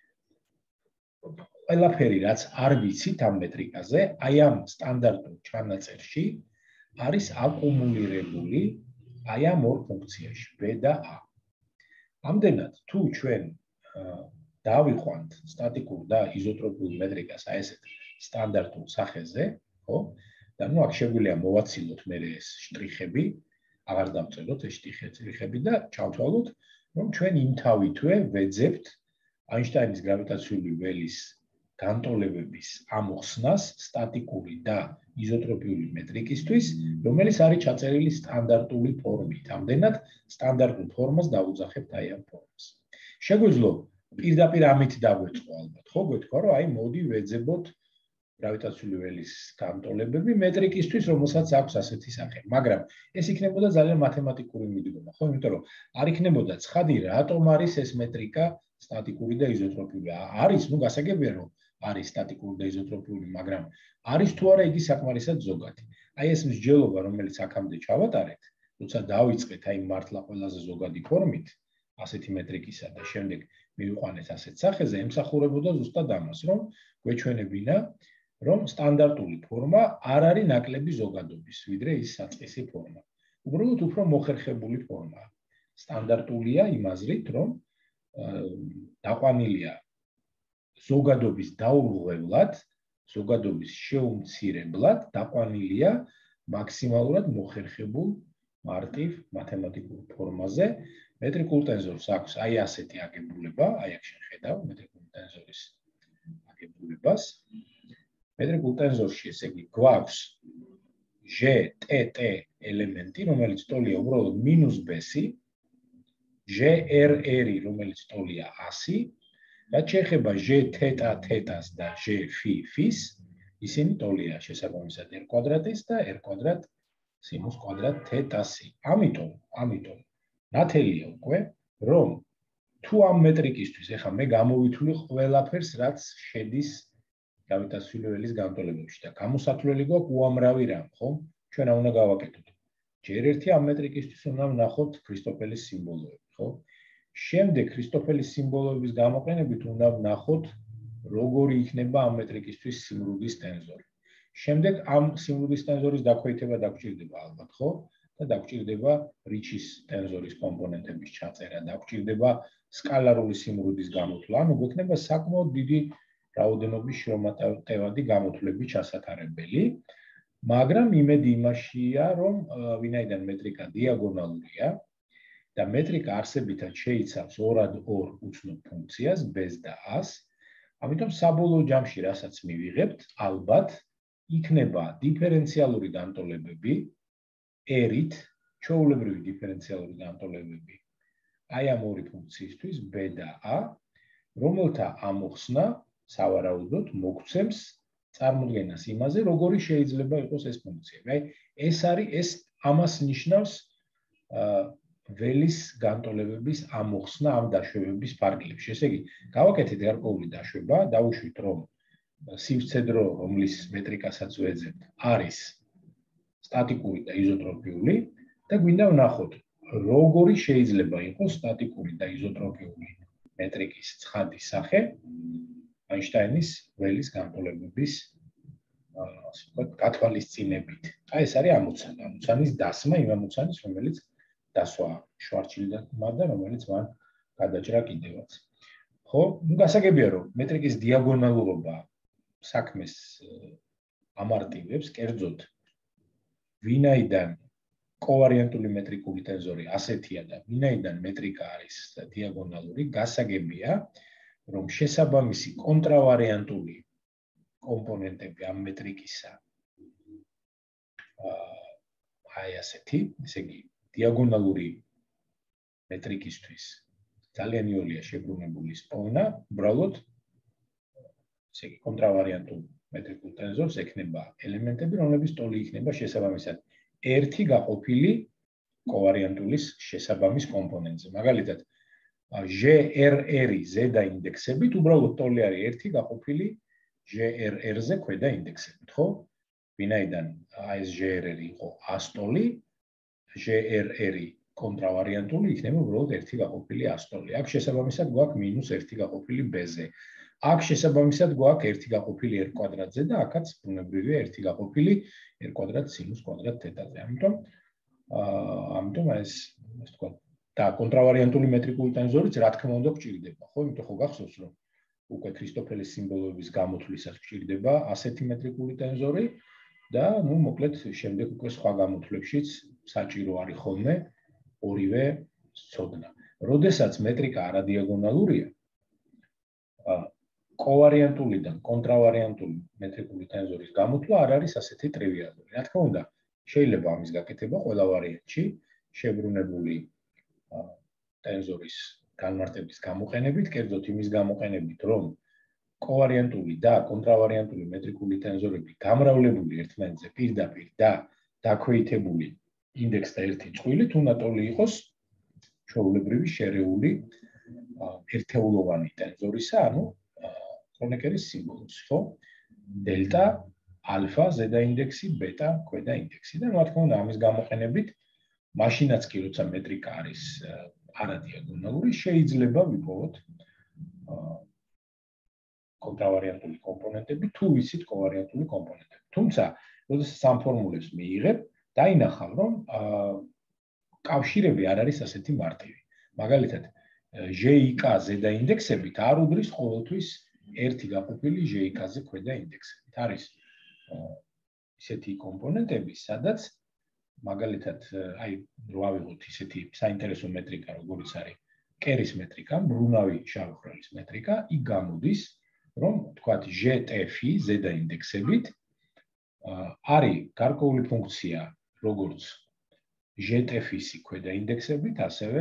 ყველაფერი, რაც არ ვიცით ამ მეტრიკაზე, აი ამ სტანდარტულ ჩანაწერში არის აკუმულირებული აი ამ ორ ფუნქციაში, b და a. ამდენად, თუ ჩვენ დავიყვანთ სტატიკურ და იზოტროპიულ მეტრიკას აი ესეთ სტანდარტულ სახეზე, ხო? და ნუ აქ შეგვიძლია მოვაცილოთ მე ეს შტრიხები, აღარ დავწეროთ ეს შტრიხები და ჩავთვალოთ, რომ ჩვენ იმთავითვე ვეძებთ აინშტაინის გრავიტაციული ველის განტოლებების ამოხსნას სტატიკური და იზოტროპიული მეტრიკისთვის, რომელიც არის ჩაწერილი სტანდარტული ფორმით. ამდენად, სტანდარტულ ფორმას დავუძახებთ აი ამ ფორმას. შეგვიძლია პირდაპირ ამით დაგვეწყო ალბათ, ხო, გვეთქვა, რომ აი მოდი ვეძებოთ გრავიტაციული ველის განტოლებები მეტრიკისთვის, რომელსაც აქვს ასეთი სახე. მაგრამ ეს იქნებოდა ძალიან მათემატიკური მიდგომა, ხო, იმიტომ რომ არ იქნებოდა ცხადი, რატომ არის ეს მეტრიკა სტატიკური და იზოტროპიული. არის, ნუ გასაგებია, რომ არის სტატიკური და იზოტროპიული, მაგრამ არის თუ არა იგი საკმარისად ზოგადი. აი ეს მსჯელობა, რომელიც აქამდე ჩავატარეთ, როცა დავიწყეთ აი მართლა ყველაზე ზოგადი ფორმით, ასეთი მეტრიკისა და შემდეგ მივიყვანეთ ასეთ სახეზე, ემსახურებოდა ზუსტად ამას, რომ გვეჩვენებინა, რომ სტანდარტული ფორმა არ არის ნაკლები ზოგადობის, ვიდრე ის საწყისი ფორმა. უბრალოდ უფრო მოხერხებული ფორმაა. სტანდარტულია იმ აზრით, რომ დაყვანილია ზოგადობის დაურღვევლად, ზოგადობის შეუმცირებლად დაყვანილია მაქსიმალურად მოხერხებულ მარტივ მათემატიკურ ფორმაზე. მეტრიკულ ტენზორს აქვს აი ასეთი აგებულება, აი აქ შეხედავ მეტრიკული ტენზორის აგებულებას. მეტრიკულ ტენზორში ესე იგი გვაქვს GTT ელემენტი, რომელიც ტოლია უბრალოდ -b-ი, GRR, რომელიც ტოლია 100, რაც შეეხება Gθθ-ს და Gφ-ის, ისინი ტოლია შესაბამისად r კვადრატის და r კვადრატ სინუს კვადრატ θ-ს. ამიტომ ნათელია უკვე, რომ თუ ამ მეტრიკისთვის ეხა მე გამოვითვლი ყველაფერს, რაც შედის გრავიტაციული განტოლებებში და გამოსათვლელი გვაქვს უამრავი რამ, ხო? ჩვენ უნდა გავაკეთოთ. ჯერ ერთი ამ მეტრიკისთვის უნდა ვნახოთ ქრისტოფელის სიმბოლოები, ხო? შემდეგ ქრისტოფელის სიმბოლოების გამოყენებით უნდა ვნახოთ, როგორი იქნება ამ მეტრიკისთვის სიმრუდის ტენზორი. შემდეგ ამ სიმრუდის ტენზორის დაქვეითება დაგვჭირდება ალბათ, ხო? და დაგვჭირდება რიჩის ტენზორის კომპონენტების ჩაწერა, დაგვჭირდება სკალარული სიმრუდის გამოთვლა, ანუ გვექნება საკმაოდ დიდი რაოდენობის შრომატევადი გამოთვლები ჩასათარებელი, მაგრამ იმედი იმაშია, რომ ვინაიდან მეტრიკა დიაგონალურია და მეტრიკა არსებითად შეიცავს ორად-ორ უცნობ ფუნქციას b-ს და a-ს, ამიტომ საბოლოო ჯამში, რასაც მივიღებთ, ალბათ იქნება დიფერენციალური განტოლებები r-ით, ჩვეულებრივი დიფერენციალური განტოლებები აი ამ ორი ფუნქციისთვის b და a, რომელთა ამოხსნა სავარაუდოდ მოგცემს წარმოდგენას იმაზე, როგორი შეიძლება იყოს ეს ფუნქციები. აი ეს ამას ნიშნავს ველის განტოლებების ამოხსნა ამ დაშვებების ფარგლებში. ესე იგი, გავაკეთეთ გარკვეული დაშვება, დავუშვით, რომ სივრცედრო, რომლის მეტრიკასაც ვეძებთ, არის სტატიკური და იზოტროპიული და გვინდა ვნახოთ, როგორი შეიძლება იყოს სტატიკური და იზოტროპიული მეტრიკის ცხადი სახე აინშტაინის ველის განტოლებების გათვალისწინებით. აი ეს არის ამოცანა, ამოცანის დასმა იმ ამოცანის, რომელიც დასვა შვარცშილდმა და რომელიც მან გადაჭრა კიდევაც. ხო, გასაგებია, რომ მეტრიკის დიაგონალურობა საქმეს ამარტივებს, კერძოდ ვინაიდან კოვარიანტული მეტრიკული ტენზორი ასეთია და ვინაიდან მეტრიკა არის დიაგონალური, გასაგებია, რომ შესაბამისი კონტრავარიანტული კომპონენტები ამ მეტრიკისა აი ასეთი, ესე იგი, დიაგონალური მეტრიკისთვის ძალიან იოლია შებრუნებული სპოვნა, უბრალოდ ესე იგი, კონტრავარიანტულ მეტრიკულ ტენზორს ექნება ელემენტები, რომლების ტოლი იქნება შესაბამისად ერთი გაყოფილი კოვარიანტულის შესაბამის კომპონენტზე. მაგალითად, GRR-ი ზედა ინდექსებით უბრალოდ ტოლი არის ერთი გაყოფილი GRR-ზე ქვედა ინდექსებით, ხო? ვინაიდან ეს GRR-ი იყო ასტოლი, GRR-ი კონტრავარიანტული იქნება უბრალოდ ერთი გაყოფილი ასტოლი. აქ შესაბამისად გვაქვს -1 გაყოფილი b-ზე. აქ შესაბამისად გვაქვს ერთი გაყოფილი r კვადრატზე და აქაც ბუნებრივია ერთი გაყოფილი r კვადრატ სინუს კვადრატ θ-ზე. ამიტომ ეს თქვა და კონტრავარიანტული მეტრიკული ტენზორიც რა თქმა უნდა გვჭირდება, ხო? იმიტომ ხო გახსოვს, რომ უკვე ქრისტოფელის სიმბოლოების გამოთვლისას გვჭირდება ასეთი მეტრიკული ტენზორი და ნუ მოკლედ შემდეგ უკვე სხვა გამოთვლებშიც საჭირო არის ხოლმე ორივე ცოდნა. როდესაც მეტრიკა არადიაგონალურია, კოვარიანტულიდან კონტრავარიანტული მეტრიკული ტენზორის გამოთვლა არ არის ასეთი ტრივიალური. რა თქმა უნდა, შეიძლება ამის გაკეთება ყველა ვარიანტში, შებრუნებული ტენზორის განმარტების გამოყენებით, კერძოდ იმის გამოყენებით, რომ კოვარიანტული და კონტრავარიანტული მეტრიკული ტენზორები გამრავლებული ერთმანეთზე პირდაპირ და დაქვეითებული ინდექსთა ერთი წყვილით უნდა ტოლი იყოს ჩვეულებრივი შერეული ერთეულოვანი ტენზორისა, ანუ კრონეკერის სიმბოლოს, ხო? დელტა, ალფა ზედა ინდექსი, ბეტა ქვედა ინდექსი და რა თქმა უნდა ამის გამოყენებით მაშინაც კი როცა მეტრიკა არის არადიაგონალური, შეიძლება ვიპოვოთ კონტრავარიანტული კომპონენტები თუ ვიცით კოვარიანტული კომპონენტები. თუმცა, როდესაც ამ ფორმულებს მიიღებ, დაინახავ, რომ კავშირები არ არის ასეთი მარტივი. მაგალითად, ჟ-იკ ზედა ინდექსებით არ უდრის ყოველთვის ერთი გაყოფილი ჟ-იკ-ზე ქვედა ინდექსებით. არის ისეთი კომპონენტები, სადაც მაგალითად, აი, რო ავიღოთ ისეთი საინტერესო მეტრიკა, როგორც არის კერის მეტრიკა, მბრუნავი შავი ხვრელის მეტრიკა, იქ გამოდის, რომ თქვათ ჟ-ტფ-ი ზედა ინდექსებით არის გარკვეული ფუნქცია, როგორც ჟ-ტფ-ისი ქვედა ინდექსებით, ასევე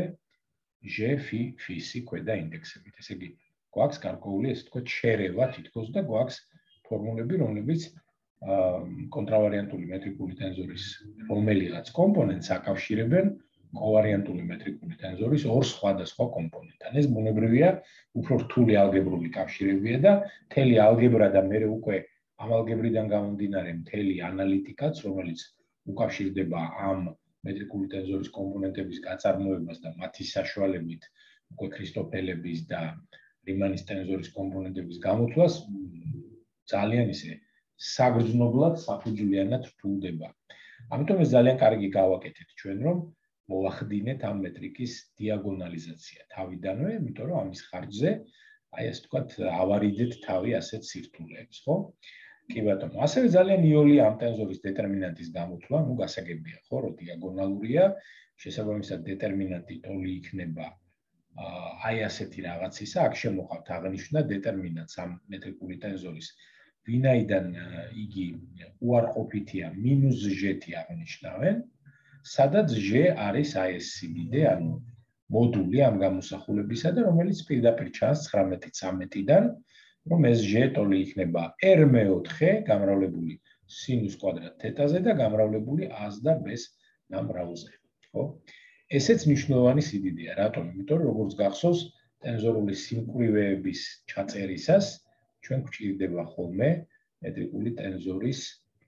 ჟ-ფ-ისი ქვედა ინდექსებით. ესე იგი, გვაქვს გარკვეული, ესე ვთქვათ, შერევა თითქოს და გვაქვს ფორმულები, რომლებიც კონტრავარიანტული მეტრიკული ტენზორის რომელიღაც კომპონენტს აკავშირებენ კოვარიანტული მეტრიკული ტენზორის ორ სხვადასხვა კომპონენტთან. ეს ბუნებრივია, უფრო რთული ალგებრული კავშირებია და მთელი ალგებრა და მე უკვე ამ ალგებრიდან გამომდინარე მთელი ანალიტიკაც, რომელიც უკავშირდება ამ მეტრიკული ტენზორის კომპონენტების გაწარმოებას და მათი საშუალებით უკვე ქრისტოფელების და რიმანის ტენზორის კომპონენტების გამოთვლას ძალიან ისე საგრძნობლად, საფუძვლიანად რთულდება. ამიტომ ეს ძალიან კარგი გავაკეთეთ ჩვენ, რომ მოვახდინეთ ამ მეტრიკის დიაგონალიზაცია თავიდანვე, იმიტომ რომ ამის ხარჯზე, აი ასე ვთქვათ, ავარიდეთ თავი ასეთ სირთულეებს, ხო? კი ბატონო, ასევე ძალიან იოლია ამ ტენზორის დეტერმინანტის გამოთვლა, ნუ გასაგებია, ხო, რომ დიაგონალურია, შესაბამისად დეტერმინანტი ტოლი იქნება აი ასეთი რაღაცისა, აქ შემოყავთ აღნიშნა დეტერმინანტს ამ მეტრიკული ტენზორის, ვინაიდან იგი უარყოფითია -ჟ-ი აღნიშნავენ, სადაც ჟ არის აი ეს სიდიდე, ანუ მოდული ამ გამოსახულებისა და რომელიც პირდაპირ ჩანს 19-13-დან, რომ ეს ჟ ტოლი იქნება r-4 გამრავლებული სინუს კვადრატ თეტაზე და გამრავლებული a-ს და b-ს ნამრავლზე, ხო? ესეც მნიშვნელოვანი სიდიდეა, რატომ? იმიტომ რომ როგორც გახსოვს, ტენზორული სიმკვრივეების ჩაწერისას ჩვენ გვჭირდება ხოლმე მეტრიკული ტენზორის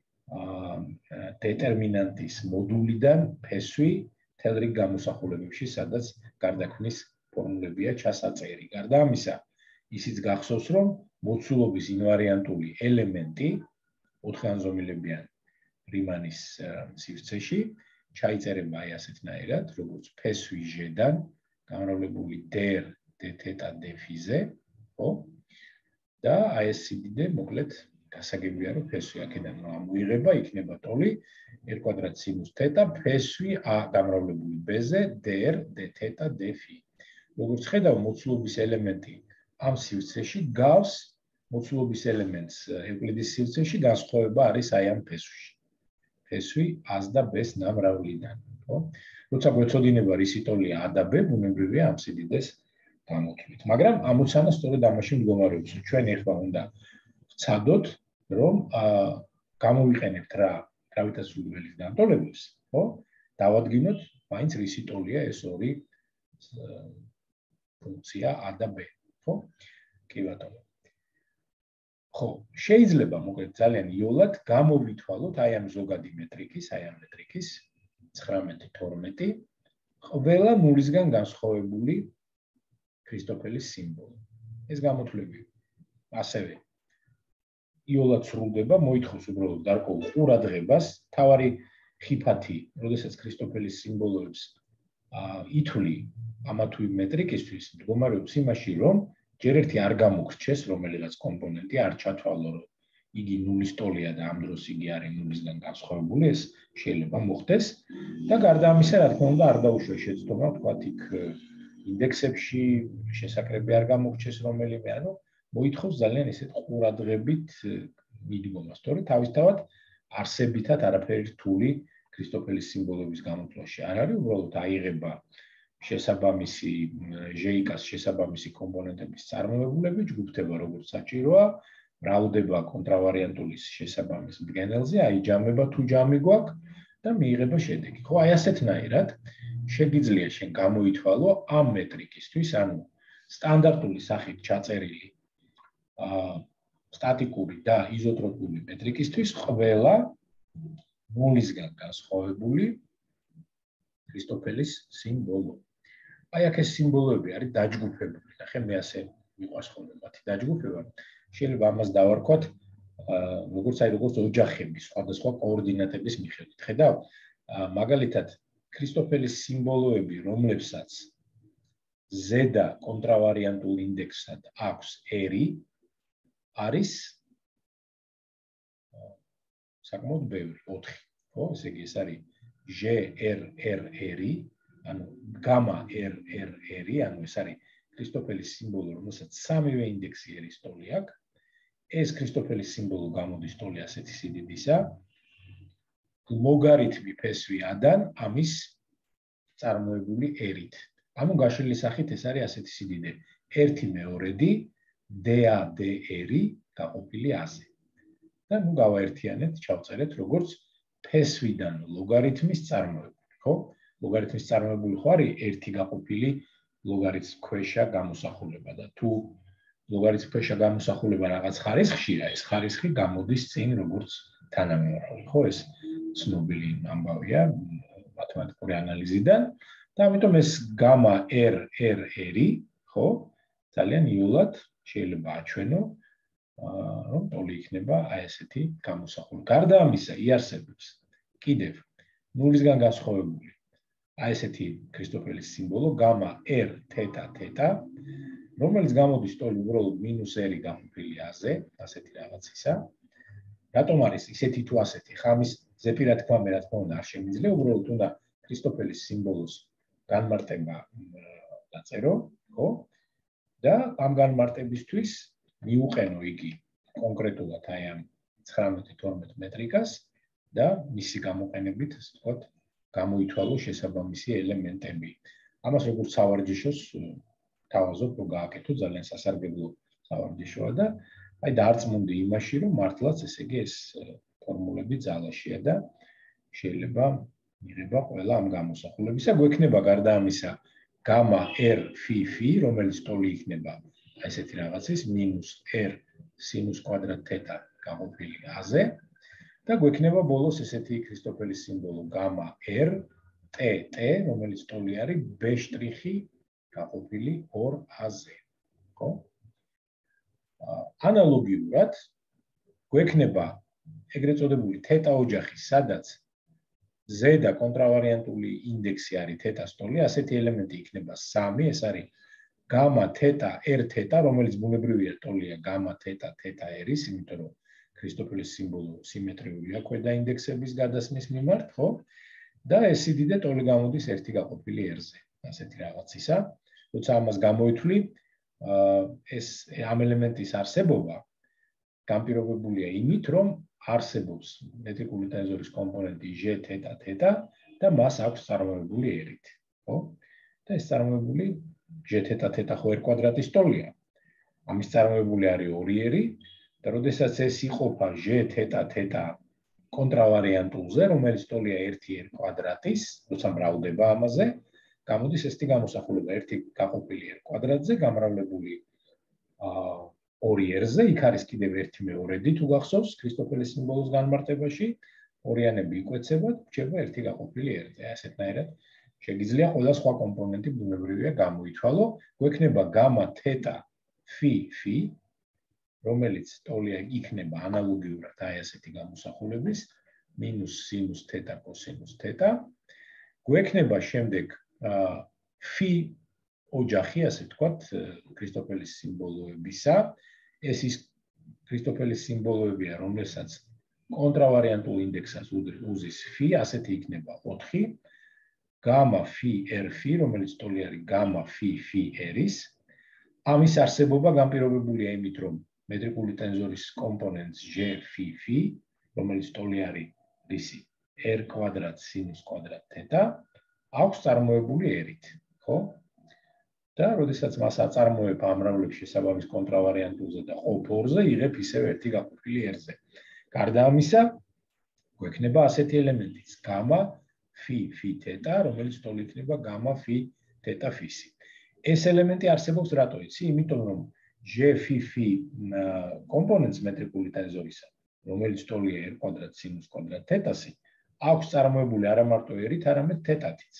დეტერმინანტის მოდულიდან ფესვი მთელ რიგ გამოსახულებებში, სადაც გარდაქმნის ფორმულებია ჩასაწერი. გარდა ამისა, ისიც გახსოვს, რომ მოცულობის ინვარიანტული ელემენტი 4-ანზომილებიან რიმანის სივრცეში ჩაიწერება აი ასეთნაირად, როგორც ფესვი ჟ-დან გამრავლებული dr d-θ d-φ-ზე, ხო? და აი ეს სიდიდე მოკლედ გასაგებია, რომ ფესვი აქედან ამოიღება, იქნება ტოლი r² სინუს θ ფესვი a გამრავლებული b-ზე dr d-θ d-φ. როგორც ხედავ, მოცულობის ელემენტი ამ სივრცეში გავს მოცულობის ელემენტს ევკლიდის სივრცეში განსხვავება არის აი ამ ფესვში. ფესვი a-ს და b-ს ნამრავლიდან, ხო? როცა გვეცოდინება რისი ტოლია a და b, ბუნებრივია ამ სიდიდეს გამოთვლით. მაგრამ ამოცანა სწორედ ამაში მდგომარეობს. ჩვენ ახლა უნდა ვცადოთ, რომ გამოვიყენებთ რა გრავიტაციული ველის განტოლებებს, ხო? დავადგინოთ, მაინც რისი ტოლია ეს ორი ფუნქცია a და b, ხო? კი ბატონო. ხო, შეიძლება მოკლედ ძალიან იოლად გამოვითვალოთ აი ამ ზოგადი მეტრიკის, აი ამ მეტრიკის 19-12 ყველა ნულისგან განსხვავებული ქრისტოფელის სიმბოლო. ეს გამოთვლები ასევე იოლად სრულდება, მოითხოვს უბრალოდ გარკვეულ ყურადღებას, თავარი ხიფათი, როდესაც ქრისტოფელის სიმბოლოებს ითვლი ამა თუ იმ მეტრიკისთვის, მდგომარეობს იმაში, რომ ჯერ ერთი არ გამოგრჩეს რომელიღაც კომპონენტი, არ ჩათვალო, რომ იგი ნულის ტოლია და ამ დროს იგი არის ნულისგან განსხვავებული, ეს შეიძლება მოხდეს და გარდა ამისა, რა თქმა უნდა, არ დაუშვა შეცდომა, ვთქვათ, იქ ინდექსებში შესაკრები არ გამოგრჩეს რომელიმე, ანუ მოითხოვს ძალიან ისეთ ყურადღებით მიდგომა, სწორედ თავისთავად არსებითად არაფერი რთული ქრისტოფელის სიმბოლოების გამოთვლაში არ არის, უბრალოდ აიღება შესაბამისი ჟ-იკას შესაბამისი კომპონენტების წარმოებულები, ჯგუფდება როგორც საჭიროა, მრავლდება კონტრავარიანტულის შესაბამის მდგენელზე, აიჯამება თუ ჯამი გვაქვს და მიიღება შედეგი. ხო, აი ასეთნაირად შეგიძლია შენ გამოითვალო ამ მეტრიკისთვის, ანუ სტანდარტული სახით ჩაწერილი სტატიკური და იზოტროპული მეტრიკისთვის ყველა ნულისგან განსხვავებული ქრისტოფელის სიმბოლო. აი აქ ეს სიმბოლოები არის დაჯგუფებული. ნახე, მე ასე მიყვარს ხოლმე მათი დაჯგუფება. შეიძლება ამას დავარქვათ როგორც ოჯახების სხვადასხვა კოორდინატების მიხედვით. ხედავ? მაგალითად, ქრისტოფელის სიმბოლოები, რომლებსაც ზედა კონტრავარიანტულ ინდექსად აქვს ერი, არის საკმაოდ ბევრი, 4. ხო, ესე იგი ეს არის ჟ-რ-რ-ერი, ანუ გამა რ-რ-ერი, ანუ ეს არის ქრისტოფელის სიმბოლო, რომელსაც სამივე ინდექსი ერის ტოლი აქვს. ეს ქრისტოფელის სიმბოლო გამოდის ტოლი ასეთი სიდიდისა. ლოგარითმი ფესვიადან ამის წარმოებული ერით. ანუ გაშლილი სახით ეს არის ასეთი სიდიდე 1/2 dA/dr გაყოფილი აზე. და ნუ გავაერთიანეთ, ჩავწერეთ როგორც ფესვიდან ლოგარითმის წარმოებული, ხო? ლოგარითმის წარმოებული ხო არის 1 გაყოფილი ლოგარითმის ქვეშა გამოსახულება და თუ ლოგარითმის ქვეშა გამოსახულება რაღაც ხარისხშია, ეს ხარისხი გამოდის წინ როგორც თანამემარხული, ხო? ეს ცნობილი ამბავია მათემატიკური ანალიზიდან და ამიტომ ეს გამა რ-რ-ერი, ხო? ძალიან იოლად შეიძლება აჩვენო, რომ ტოლი იქნება აი ესეთი გამოსახული. გარდა ამისა, იარსებებს კიდევ ნულისგან განსხვავებული აი ესეთი ქრისტოფელის სიმბოლო გამა r-θ-θ, რომელიც გამოდის ტოლი უბრალოდ -r გაყოფილი აზე, ასეთი რაღაცისა. რატომ არის ისეთი თუ ასეთი? ხა ამის ზეპირად თქვა მე რა თქმა უნდა არ შემიძლია, უბრალოდ უნდა ქრისტოფელის სიმბოლოს განმარტება დაწერო, ხო? და ამ განმარტებისთვის მიუყენო იგი კონკრეტულად აი ამ 19-12 მეტრიკას და მისი გამოყენებით, ასე ვთქვათ, გამოითვალო შესაბამისი ელემენტები. ამას როგორც სავარჯიშოს თავაზობ რომ გააკეთო, ძალიან სასარგებლო სავარჯიშოა და აი დაარწმუნდი იმაში, რომ მართლაც ესე იგი ეს ფორმულები ძალაშია და შეიძლება მიღება ყველა ამ გამოსახულებისა. გვექნება გარდა ამისა გამა r-φ-φ, რომელიც ტოლი იქნება ესეთი რაღაცის -r სინუს კვადრატ θ გაყოფილი აზე და გვექნება ბოლოს ესეთი ქრისტოფელის სიმბოლო გამა r-t-t, რომელიც ტოლი არის b' გაყოფილი 2 აზე, ხო? ანალოგიურად გვექნება ეგრეთ წოდებული თეთა ოჯახი, სადაც ზედა კონტრავარიანტული ინდექსი არის თეთას ტოლი, ასეთი ელემენტი იქნება 3, ეს არის გამა თეთა r-თეთა, რომელიც ბუნებრივია ტოლია გამა თეთა თეთა r-ის, იმიტომ რომ ქრისტოფელის სიმბოლო სიმეტრიულია ქვედა ინდექსების გადასმის მიმართ, ხო? და ეს სიდიდე ტოლი გამოდის 1 გაყოფილი r-ზე, ასეთი რაღაცისა. როცა ამას გამოითვლი, ეს ამ ელემენტის არსებობა განპირობებულია იმით, რომ არსებობს მეტრიკული ტენზორის კომპონენტი ჟ-თეთა-თეთა და მას აქვს წარმოებული ერით, ხო? და ეს წარმოებული ჟ-თეთა-თეთა ხო r კვადრატის ტოლია. ამის წარმოებული არის 2 ერი და როდესაც ეს იყოფა ჟ-თეთა-თეთა კონტრავარიანტულზე, რომელიც ტოლია 1 r კვადრატის, როცა მრავლდება ამაზე, გამოდის ესეთი გამოსახულება 1 გაყოფილი r კვადრატზე გამრავლებული 2 r-ზე, იქ არის კიდევ 1/2 თუ გახსოვს ქრისტოფელის სიმბოლოს განმარტებაში, ორიანები იკვეცება, რჩება 1 გაყოფილი r-ზე. ასეთნაირად შეგიძლია ყველა სხვა კომპონენტი ბუნებრივია გამოითვალო, გვექნება გამა თეთა φ-φ, რომელიც ტოლია იქნება ანალოგიურად აი ასეთი გამოსახულების მინუს სინუს თეთა კოსინუს თეთა. გვექნება შემდეგ φ ოჯახი, ასე ვთქვათ, ქრისტოფელის სიმბოლოებისა. ეს ის ქრისტოფელის სიმბოლოებია, რომელსაც კონტრავარიანტულ ინდექსას უზის φ, ასეთი იქნება 4, გამა φ-r-φ, რომელიც ტოლი არის გამა φ-φ-r-ის. ამის არსებობა განპირობებულია იმით, რომ მეტრიკული ტენზორის კომპონენტს ჟ-φ-φ, რომელიც ტოლი არის რისი r კვადრატ სინუს კვადრატ თეთა, აქვს წარმოებული ერით, ხო? და როდესაც მას აწარმოებ ამრავლებს შესაბამის კონტრავარიანტულზე და ყოფ 2-ზე, იღებ ისევ 1 გაყოფილი r-ზე. გარდა ამისა, გვექნება ასეთი ელემენტიც გამა φ-φ-თეთა, რომელიც ტოლი იქნება გამა φ-თეთა-φ-ი. ეს ელემენტი არსებობს რატო იცი? იმიტომ რომ ჟ-φ-φ კომპონენტს მეტრიკული ტენზორისა, რომელიც ტოლია r კვადრატ სინუს კვადრატ თეთასი, აქვს წარმოებული არა მარტო erით, არამედ თეთათიც.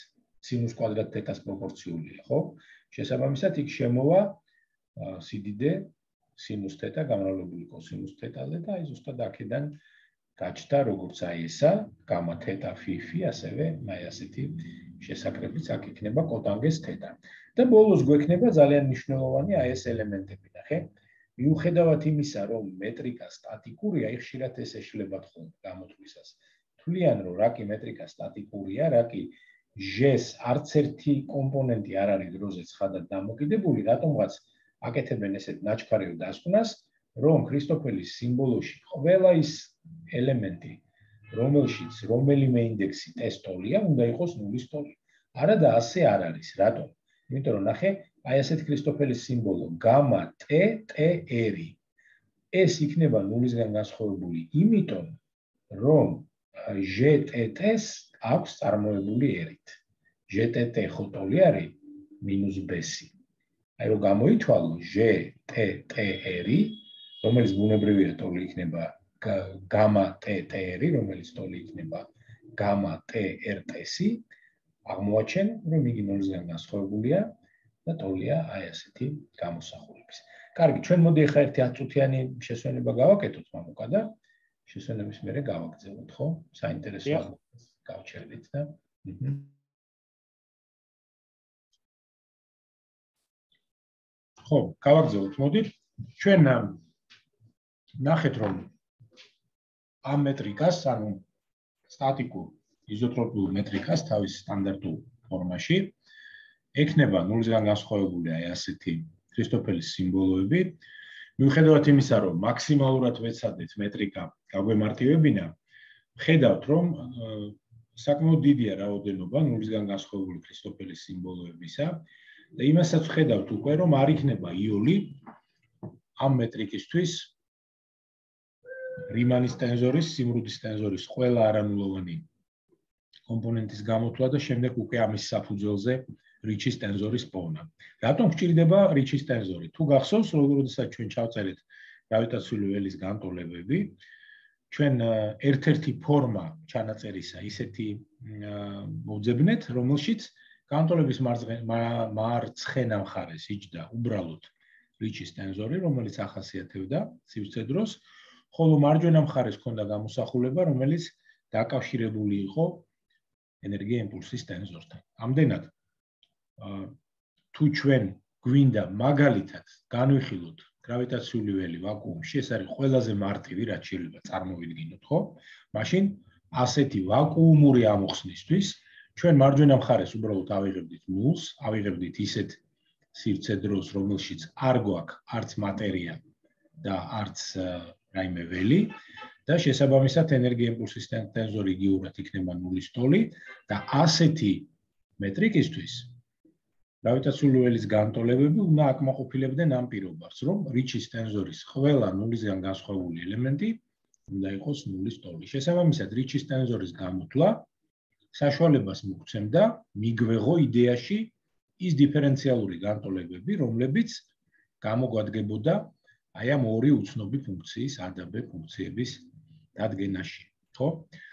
სინუს კვადრატ თეტას პროპორციულია, ხო? შესაბამისად, იქ შემოვა სიდიდე სინუს თეტა გამრავლებული კოსინუს თეტაზე და აი ზუსტად აქედან გაჩნდა როგორც აი ესა, გამა თეტა ფი, ასევე აი ასეთი შესაკრებიც აქ იქნება კოტანგეს თეტა. და ბოლოს გვექნება ძალიან მნიშვნელოვანი აი ეს ელემენტები, ნახე. მიუხედავად იმისა, რომ მეტრიკა სტატიკურია, ხშირად ეს ეშლებათ ხოლმე გამოთვლისას. თვლიან, რომ რაკი მეტრიკა სტატიკურია, რაკი ჟ-ს არც ერთი კომპონენტი არ არის დროზე ცხადად დამოკიდებული, რატომღაც აკეთებენ ესეთ ნაჩქარევ დასკვნას, რომ ქრისტოფელის სიმბოლოში ყველა ის ელემენტი, რომელშიც რომელიმე ინდექსი ტესტოლია, უნდა იყოს ნულის ტოლი. არა და ასე არ არის. რატომ? იმიტომ რომ ნახე, აი ასეთ ქრისტოფელის სიმბოლო გამა ტ-ტ-ერი. ეს იქნება ნულისგან განსხვავებული, იმიტომ რომ ჟ-ტ-ტ-ს აქვს წარმოებული ერით. ჟ-ტ-ტ ხო ტოლი არის მინუს ბ-სი. აი რომ გამოითვალო ჟ-ტ-ტ-ერი, რომელიც ბუნებრივია ტოლი იქნება გამა ტ-ტ-ერი, რომელიც ტოლი იქნება გამა ტ-რტ-სი, აღმოაჩენ, რომ იგი ნულისგან განსხვავებულია და ტოლია აი ასეთი გამოსახულების. კარგი, ჩვენ მოდი ახლა ერთი 10 წუთიანი შესვენება გავაკეთოთ მამუკა და შესვენების მერე გავაგრძელოთ, ხო? საინტერესოა გავჩერდით და ხო, გავაგრძელოთ, მოდი. ჩვენ ნახეთ, რომ ამ მეტრიკას, ანუ სტატიკურ იზოტროპიულ მეტრიკას თავის სტანდარტულ ფორმაში ექნება ნულისგან განსხვავებული აი ასეთი ქრისტოფელის სიმბოლოები. მიუხედავად იმისა, რომ მაქსიმალურად ვეცადეთ მეტრიკა გაგვემარტივებინა, ხედავთ, რომ საკმაოდ დიდია რაოდენობა ნულისგან განსხვავებული ქრისტოფელის სიმბოლოებისა და იმასაც ხედავთ უკვე, რომ არ იქნება იოლი ამ მეტრიკისთვის რიმანის ტენზორის, სიმრუდის ტენზორის ყველა არანულოვანი კომპონენტის გამოთვლა და შემდეგ უკვე ამის საფუძველზე რიჩის ტენზორის პოვნა. რატომ გვჭირდება რიჩის ტენზორი? თუ გახსოვს, როდესაც ჩვენ ჩავწერეთ გრავიტაციული ველის განტოლებები, ჩვენ ერთ-ერთი ფორმა ჩანაწერისა ისეთი მოვძებნეთ, რომელშიც განტოლების მარცხენა მხარეს იჯდა უბრალოდ რიჩის ტენზორი, რომელიც ახასიათებდა სივრცე დროს, ხოლო მარჯვენა მხარეს ჰქონდა გამოსახულება, რომელიც დაკავშირებული იყო ენერგია იმპულსის ტენზორთან. ამდენად, თუ ჩვენ გვინდა მაგალითად განვიხილოთ გრავიტაციული ველი ვაკუუმში, ეს არის ყველაზე მარტივი, რაც შეიძლება წარმოვიდგინოთ, ხო? მაშინ ასეთი ვაკუუმური ამოხსნისთვის ჩვენ მარჯვენა მხარეს უბრალოდ ავიღებდით ნულს, ავიღებდით ისეთ სივრცე დროს, რომელშიც არ გვაქვს არც მატერია და არც რაიმე ველი და შესაბამისად ენერგია იმპულსის ტენზორი იგივურად იქნება ნულის ტოლი და ასეთი მეტრიკისთვის გრავიტაციული ველის განტოლებები უნდა აკმაყოფილებდნენ ამ პირობას, რომ რიჩის ტენზორის ყველა ნულისგან განსხვავებული ელემენტი უნდა იყოს ნულის ტოლი. შესაბამისად, რიჩის ტენზორის გამოთვლა საშუალებას მოგცემდა მიგვეღო იდეაში ის დიფერენციალური განტოლებები, რომლებიც გამოგვადგებოდა აი ამ ორი უცნობი ფუნქციის A და B ფუნქციების დადგენაში, ხო?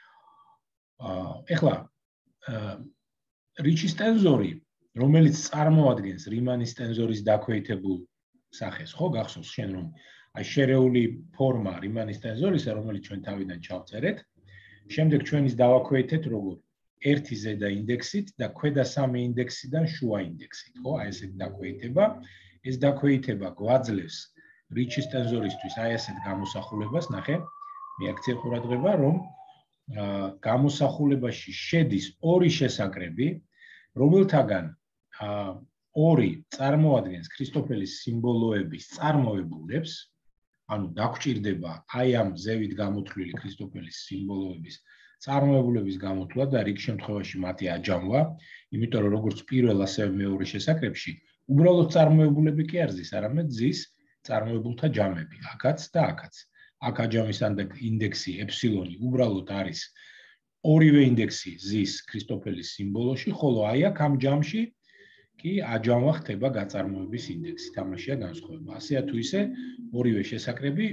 ეხლა რიჩის ტენზორი, რომელიც წარმოადგენს რიმანის ტენზორის დაქვეითებულ სახეს, ხო, გახსოვს შენ რომ აი შერეული ფორმა რიმანის ტენზორისა, რომელიც ჩვენ თავიდან ჩავწერეთ, შემდეგ ჩვენ ის დავაქვეითეთ როგორ ერთი ზედა ინდექსით და ქვედა სამი ინდექსიდან შუა ინდექსით, ხო? აი ესეთი დაქვეითება, ეს დაქვეითება გვაძლევს რიჩის ტენზორისთვის აი ასეთ გამოსახულებას, ნახე, მიაქცია ყურადღება, რომ გამოსახულებაში შედის ორი შესაკრები, რომელთაგან ორი წარმოადგენს ქრისტოფელის სიმბოლოების წარმოებულებს, ანუ დაგვჭირდება აი ამ ზევით გამოთვლილი ქრისტოფელის სიმბოლოების წარმოებულების გამოთვლა და რიგ შემთხვევაში მათი აჯამვა, იმიტომ რომ როგორც პირველ ასევე მეორე შესაკრებში უბრალოდ წარმოებულები კი არ ზის, არამედ ზის წარმოებულთა ჯამები, აქაც და აქაც. აქ აჯამის ინდექსი ეფსილონი უბრალოდ არის ორივე ინდექსი ზის ქრისტოფელის სიმბოლოში, ხოლო აი აქ ამ ჯამში კი აჯამვა ხდება გაწარმოების ინდექსით, ამაშია განსხვავება. ასეა თუ ისე ორივე შესაკრები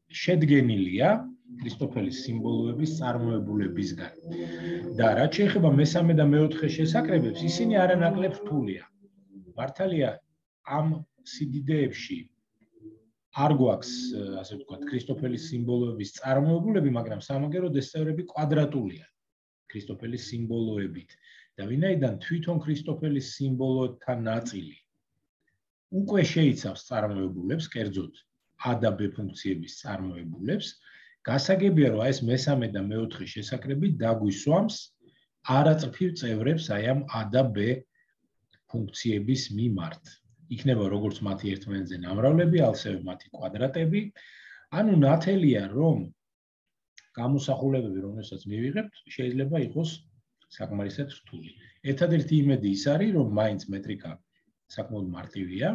შედგენილია ქრისტოფელის სიმბოლოების წარმოებულებისგან. და რაც შეეხება მესამე და მეოთხე შესაკრებებს, ისინი არანაკლებ რთულია. მართალია, ამ სიდიდეებში არ გვაქვს, ასე ვთქვათ, ქრისტოფელის სიმბოლოების წარმოებულები, მაგრამ სამაგეროდ ეს წევრები კვადრატულია ქრისტოფელის სიმბოლოებით. და ვინაიდან თვითონ ქრისტოფელის სიმბოლოთა ნაწილი უკვე შეიცავს წარმოებულებს, კერძოდ A და B ფუნქციების წარმოებულებს, გასაგებია, რომ ეს მესამე და მეოთხე შესაკრები დაგვისვამს არაწრფივ წევრებს აი ამ A და B ფუნქციების მიმართ. იქნება როგორც მათი ერთმანეთზე ნამრავლები, ასევე მათი კვადრატები. ანუ ნათელია, რომ გამოსახულებები, რომელსაც მივიღებთ, შეიძლება იყოს საკმარისად რთული. ერთადერთი იმედი ის არის, რომ მაინც მეტრიკა საკმაოდ მარტივია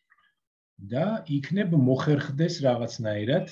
და იქნებ მოხერხდეს რაღაცნაირად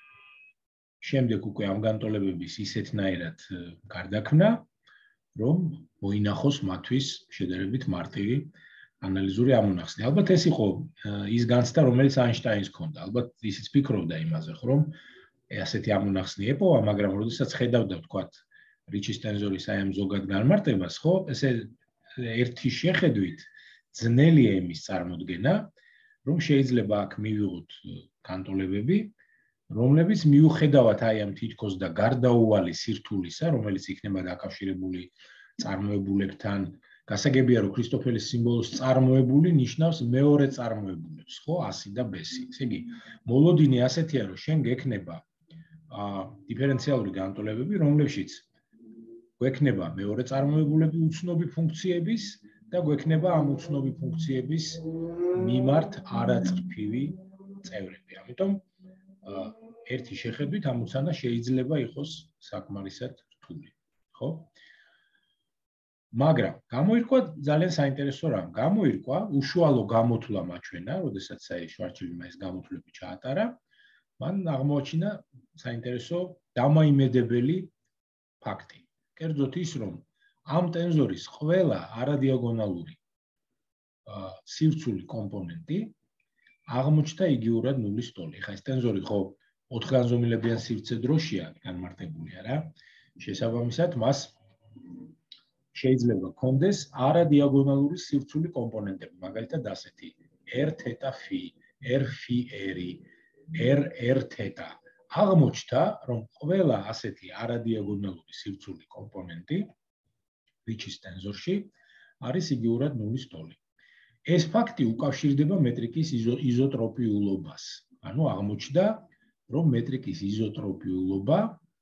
შემდეგ უკვე ამ განტოლებების ისეთნაირად გარდაქმნა, რომ მოინახოს მათთვის შედარებით მარტივი ანალიზური ამონახსნი. ალბათ ეს იყო ის განცდა, რომელიც აინშტაინს ჰქონდა. ალბათ ისიც ფიქრობდა იმაზე, რომ ასეთი ამონახსნი ეპოვა, მაგრამ როდესაც ხედავდა, ვთქვათ, რიჩის ტენზორის აი ამ ზოგად განმარტებას, ხო, ესე ერთი შეხედვით ძნელია იმის წარმოდგენა, რომ შეიძლება აქ მივიღოთ განტოლებები, რომლებიც მიუხედავად აი ამ თითქოს და გარდაუვალი სირთულისა, რომელიც იქნება დაკავშირებული წარმოებულებთან, გასაგებია, რომ ქრისტოფელის სიმბოლოს წარმოებული ნიშნავს მეორე წარმოებულებს, ხო, A-ი და B-ი. ესე იგი, მოლოდინი ასეთია, რომ შენ გექნება დიფერენციალური განტოლებები, რომლებშიც გვექნება მეორე წარმოებულები უცნობი ფუნქციების და გვექნება ამ უცნობი ფუნქციების მიმართ არაწრფივი წევრები. ამიტომ ერთი შეხედვით ამოცანა შეიძლება იყოს საკმარისად რთული, ხო? მაგრამ გამოირკვა ძალიან საინტერესო რამ. გამოირკვა უშუალო გამოთვლა მაჩვენა, როდესაც აი შვარცშილდმა ეს გამოთვლები ჩაატარა, მან აღმოაჩინა საინტერესო დამაიმედებელი ფაქტი. კერძოდ ის, რომ ამ ტენზორის ყველა არადიაგონალური სივრცული კომპონენტი აღმოჩნდა იგივურად ნულის ტოლი. ხა ეს ტენზორი ხო 4 განზომილებიან სივრცე დროშია განმარტებულია რა. შესაბამისად, მას შეიძლება ჰქონდეს არადიაგონალური სივრცული კომპონენტები, მაგალითად ასეთი R-θ-φ, R-φ-R, R-R-θ. აღმოჩნდა, რომ ყველა ასეთი არადიაგონალური სივრცული კომპონენტი რიჩის ტენზორში არის იგივურად ნულის ტოლი. ეს ფაქტი უკავშირდება მეტრიკის იზოტროპიულობას. ანუ აღმოჩნდა, რომ მეტრიკის იზოტროპიულობა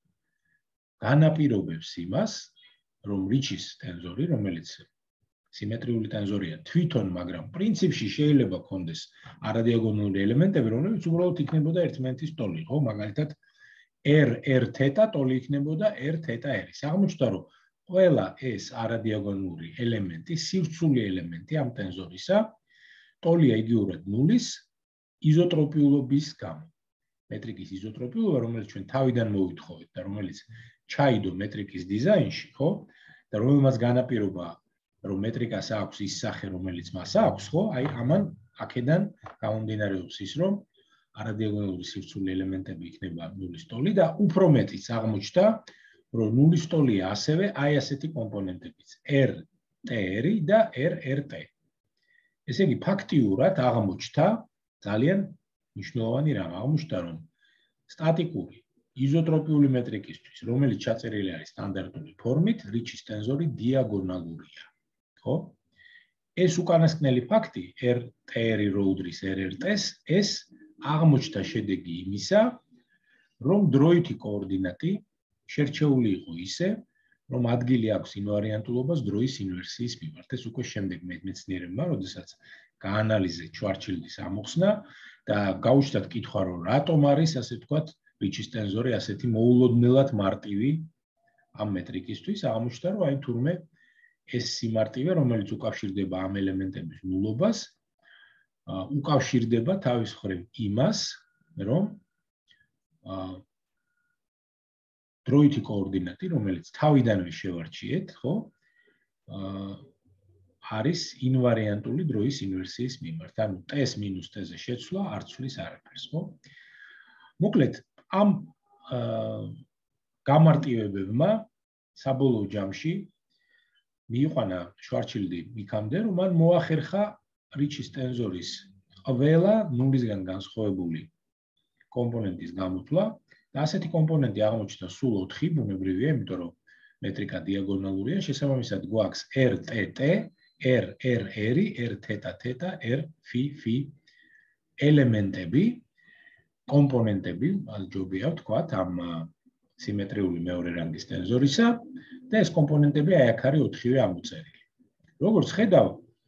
განაპირობებს იმას, რომ რიჩის ტენზორი, რომელიც სიმეტრიული ტენზორია თვითონ, მაგრამ პრინციპში შეიძლება ჰქონდეს არადიაგონალური ელემენტები, რომლებიც უბრალოდ იქნებოდა ერთმანეთის ტოლი, ხო? მაგალითად R-R-θ ტოლი იქნებოდა R-θ-R. აღმოჩნდა, რომ ყველა ეს არადიაგონალური ელემენტი, სივრცული ელემენტი ამ ტენზორისა, ტოლია იგივურად ნულის იზოტროპიულობის გამო. მეტრიკის იზოტროპიულობა, რომელიც ჩვენ თავიდან მოვითხოვეთ და რომელიც ჩაიდო მეტრიკის დიზაინში, ხო? და რომელმაც განაპირობა, რომ მეტრიკას აქვს ის სახე, რომელიც მას აქვს, ხო? აი ამან აქედან გამომდინარეობს ის, რომ არადიაგონალური სივრცული ელემენტები იქნება ნულის ტოლი და უფრო მეტიც აღმოჩნდა, რომ ნულის ტოლია ასევე აი ასეთი კომპონენტებიც R-TR და R-RT. ესე იგი, ფაქტიურად აღმოჩნდა ძალიან მნიშვნელოვანი რამ. აღმოჩნდა, რომ სტატიკური იზოტროპიული მეტრიკისთვის, რომელიც ჩაწერილი არის სტანდარტული ფორმით, რიჩის ტენზორი დიაგონალურია. ხო? ეს უკანასკნელი ფაქტი R-TR რო უდრის R-RT-ს, ეს აღმოჩნდა შედეგი იმისა, რომ დროითი კოორდინატი შერჩეული იყო ისე, რომ ადგილი აქვს ინვარიანტულობას დროის ინვერსიის მიმართ. ეს უკვე შემდეგ მეცნიერებმა, როდესაც გაანალიზეს შვარცშილდის ამოხსნა და გაუჩნდათ კითხვა, რომ რატომ არის, ასე ვთქვათ, რიჩის ტენზორი ასეთი მოულოდნელად მარტივი ამ მეტრიკისთვის, აღმოჩნდა, რომ აი თურმე ეს სიმარტივე, რომელიც უკავშირდება ამ ელემენტების ნულობას, უკავშირდება თავის მხრივ იმას, რომ დროითი კოორდინატი, რომელიც თავიდანვე შევარჩიეთ, ხო? არის ინვარიანტული დროის ინვერსიის მიმართ. ანუ t-ს მინუს t-ზე შეცვლა არ ცვლის არაფერს, ხო? მოკლედ, ამ გამარტივებებმა საბოლოო ჯამში მიიყვანა შვარცშილდი იქამდე, რომ მან მოახერხა რიჩის ტენზორის ყველა ნულისგან განსხვავებული კომპონენტის გამოთვლა და ასეთი კომპონენტი აღმოჩნდა სულ 4, ბუნებრივია, იმიტომ რომ მეტრიკა დიაგონალურია, შესაბამისად გვაქვს RTT, RR, Rθθ, Rφφ ელემენტები, კომპონენტები, ჯობია ვთქვათ, ამ სიმეტრიული მეორე რანგის ტენზორისა და ეს კომპონენტები აი აქ არის 4-ვე ამოწერილი. როგორც ხედავ,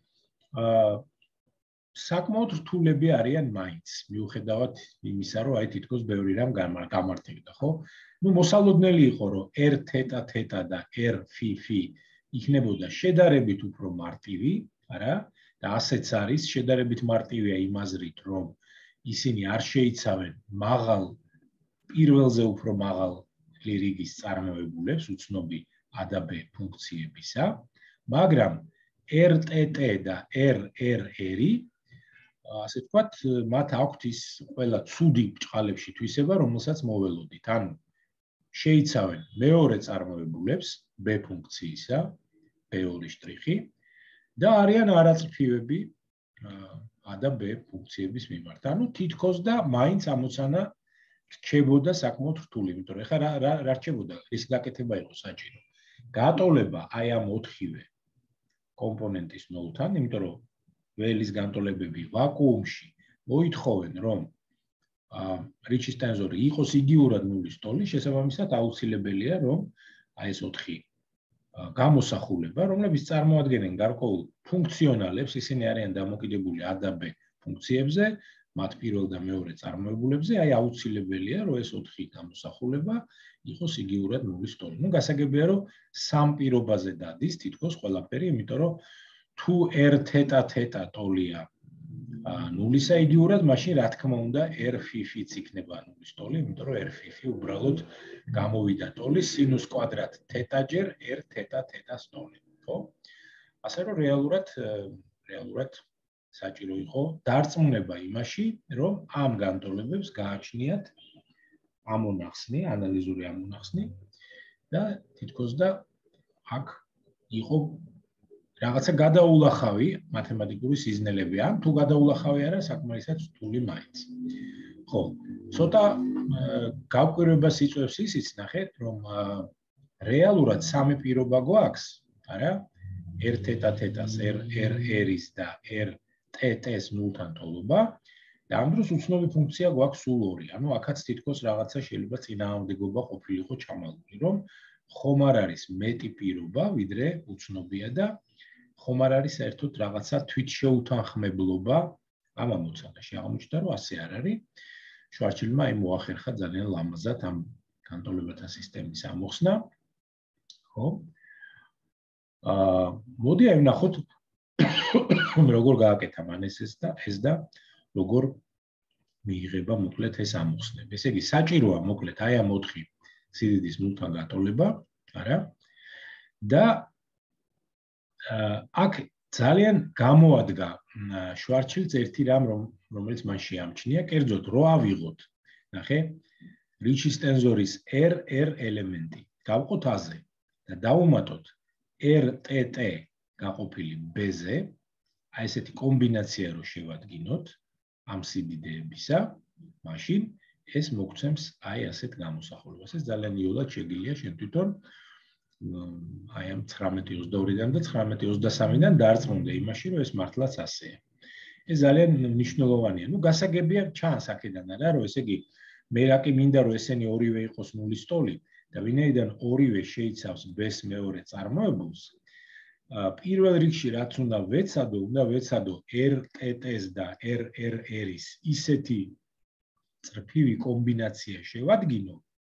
საკმაოდ რთულები არიან მაინც, მიუხედავად იმისა, რომ აი თითქოს ბევრი რამ გამარტივდა, ხო? ნუ მოსალოდნელი იყო, რომ Rθθ და Rφφ იქნებოდა შედარებით უფრო მარტივი, არა? და ასეც არის, შედარებით მარტივია იმ აზრით, რომ ისინი არ შეიცავენ მაღალ პირველზე უფრო მაღალ რიგის წარმოებულებს, უცნობი A და B ფუნქციებისა, მაგრამ RTT და RR ასე ვთქვათ, მათ აქვთ ის ყველა ცუდი ბრჭყალებში თვისება, რომელსაც მოველოდით. ანუ შეიცავენ მეორე წარმოებულებს B ფუნქციისა, B2 შტრიხი და არიან არაწრფივები A და B ფუნქციების მიმართ. ანუ თითქოს და მაინც ამოცანა რჩებოდა საკმაოდ რთული, იმიტომ რომ ეხლა რა რჩებოდა, ის გაკეთება იყო საჭირო. გატოლება აი ამ 4-ვე კომპონენტის ნულთან, იმიტომ რომ ველის განტოლებები ვაკუუმში მოითხოვენ, რომ რიჩის ტენზორი იყოს იგივურად ნულის ტოლი, შესაბამისად აუცილებელია, რომ აი ეს 4 გამოსახულება, რომლებიც წარმოადგენენ გარკვეულ ფუნქციონალებს, ისინი არიან დამოკიდებული A და B ფუნქციებზე, მათ პირველ და მეორე წარმოებულებზე, აი აუცილებელია, რომ ეს 4 გამოსახულება იყოს იგივურად ნულის ტოლი. ნუ გასაგებია, რომ სამ პირობაზე დადის თითქოს ყველაფერი, იმიტომ რომ თუ Rθθ ტოლია ნულისა იგივურად, მაშინ რა თქმა უნდა Rφφ-ც იქნება ნულის ტოლი, იმიტომ რომ Rφφ უბრალოდ გამოვიდა ტოლის სინუს კვადრატ θ ჯერ Rθθ-ს ტოლი, ხო? ასე რომ რეალურად საჭირო იყო დარწმუნება იმაში, რომ ამ განტოლებებს გააჩნიათ ამონახსნი, ანალიზური ამონახსნი და თითქოს და აქ იყო რაღაცა გადაულახავი მათემატიკური სიზნელები, ან თუ გადაულახავი არა, საკმარისად რთული მაინც. ხო, ცოტა გავკვირვებას იწვევს ისიც, ნახეთ, რომ რეალურად სამი პირობა გვაქვს, არა? Rθθ-ს, RR-ის და RTT-ს ნულთან ტოლობა და ამ დროს უცნობი ფუნქცია გვაქვს სულ 2. ანუ აქაც თითქოს რაღაცა შეიძლება წინააღმდეგობა ყოფილიყო ჩამალული, რომ ხომ არ არის მეტი პირობა, ვიდრე უცნობია და ხომ არ არის საერთოდ რაღაცა თვითშეუთანხმებლობა ამ ამოცანაში. აღმოჩნდა, რომ ასე არ არის. შვარცშილდმა აი მოახერხა ძალიან ლამაზად ამ განტოლებათა სისტემის ამოხსნა. ხო? მოდი აი ვნახოთ როგორ გააკეთა მან ეს და როგორ მიიღება მოკლედ ეს ამოხსნები. ესე იგი, საჭიროა მოკლედ აი ამ 4 სიდიდის ნულთან გატოლება, არა? და აქ ძალიან გამოადგა შვარცშილდს ერთი რამ, რომელიც მან შეამჩნია, კერძოდ რო ავიღოთ, ნახე, რიჩის ტენზორის RR ელემენტი, გავყოთ A-ზე და დავუმატოთ RTT გაყოფილი B-ზე, აი ესეთი კომბინაცია რო შევადგინოთ ამ სიდიდეებისა, მაშინ ეს მოგცემს აი ასეთ გამოსახულებას. ეს ძალიან იოლად შეგიძლია შენ თვითონ აი ამ 1922-დან და 1923-დან დარწმუნდე იმაში, რომ ეს მართლაც ასეა. ეს ძალიან მნიშვნელოვანია. ნუ გასაგებია ჩანს აქედან არა, რომ ესე იგი მე რა კი მინდა, რომ ესენი ორივე იყოს ნულის ტოლი და ვინაიდან ორივე შეიცავს B-ს მეორე წარმოებულს, პირველ რიგში რაც უნდა ვეცადო RTT-ს და RR-ის ისეთი წრფივი კომბინაცია შევადგინო,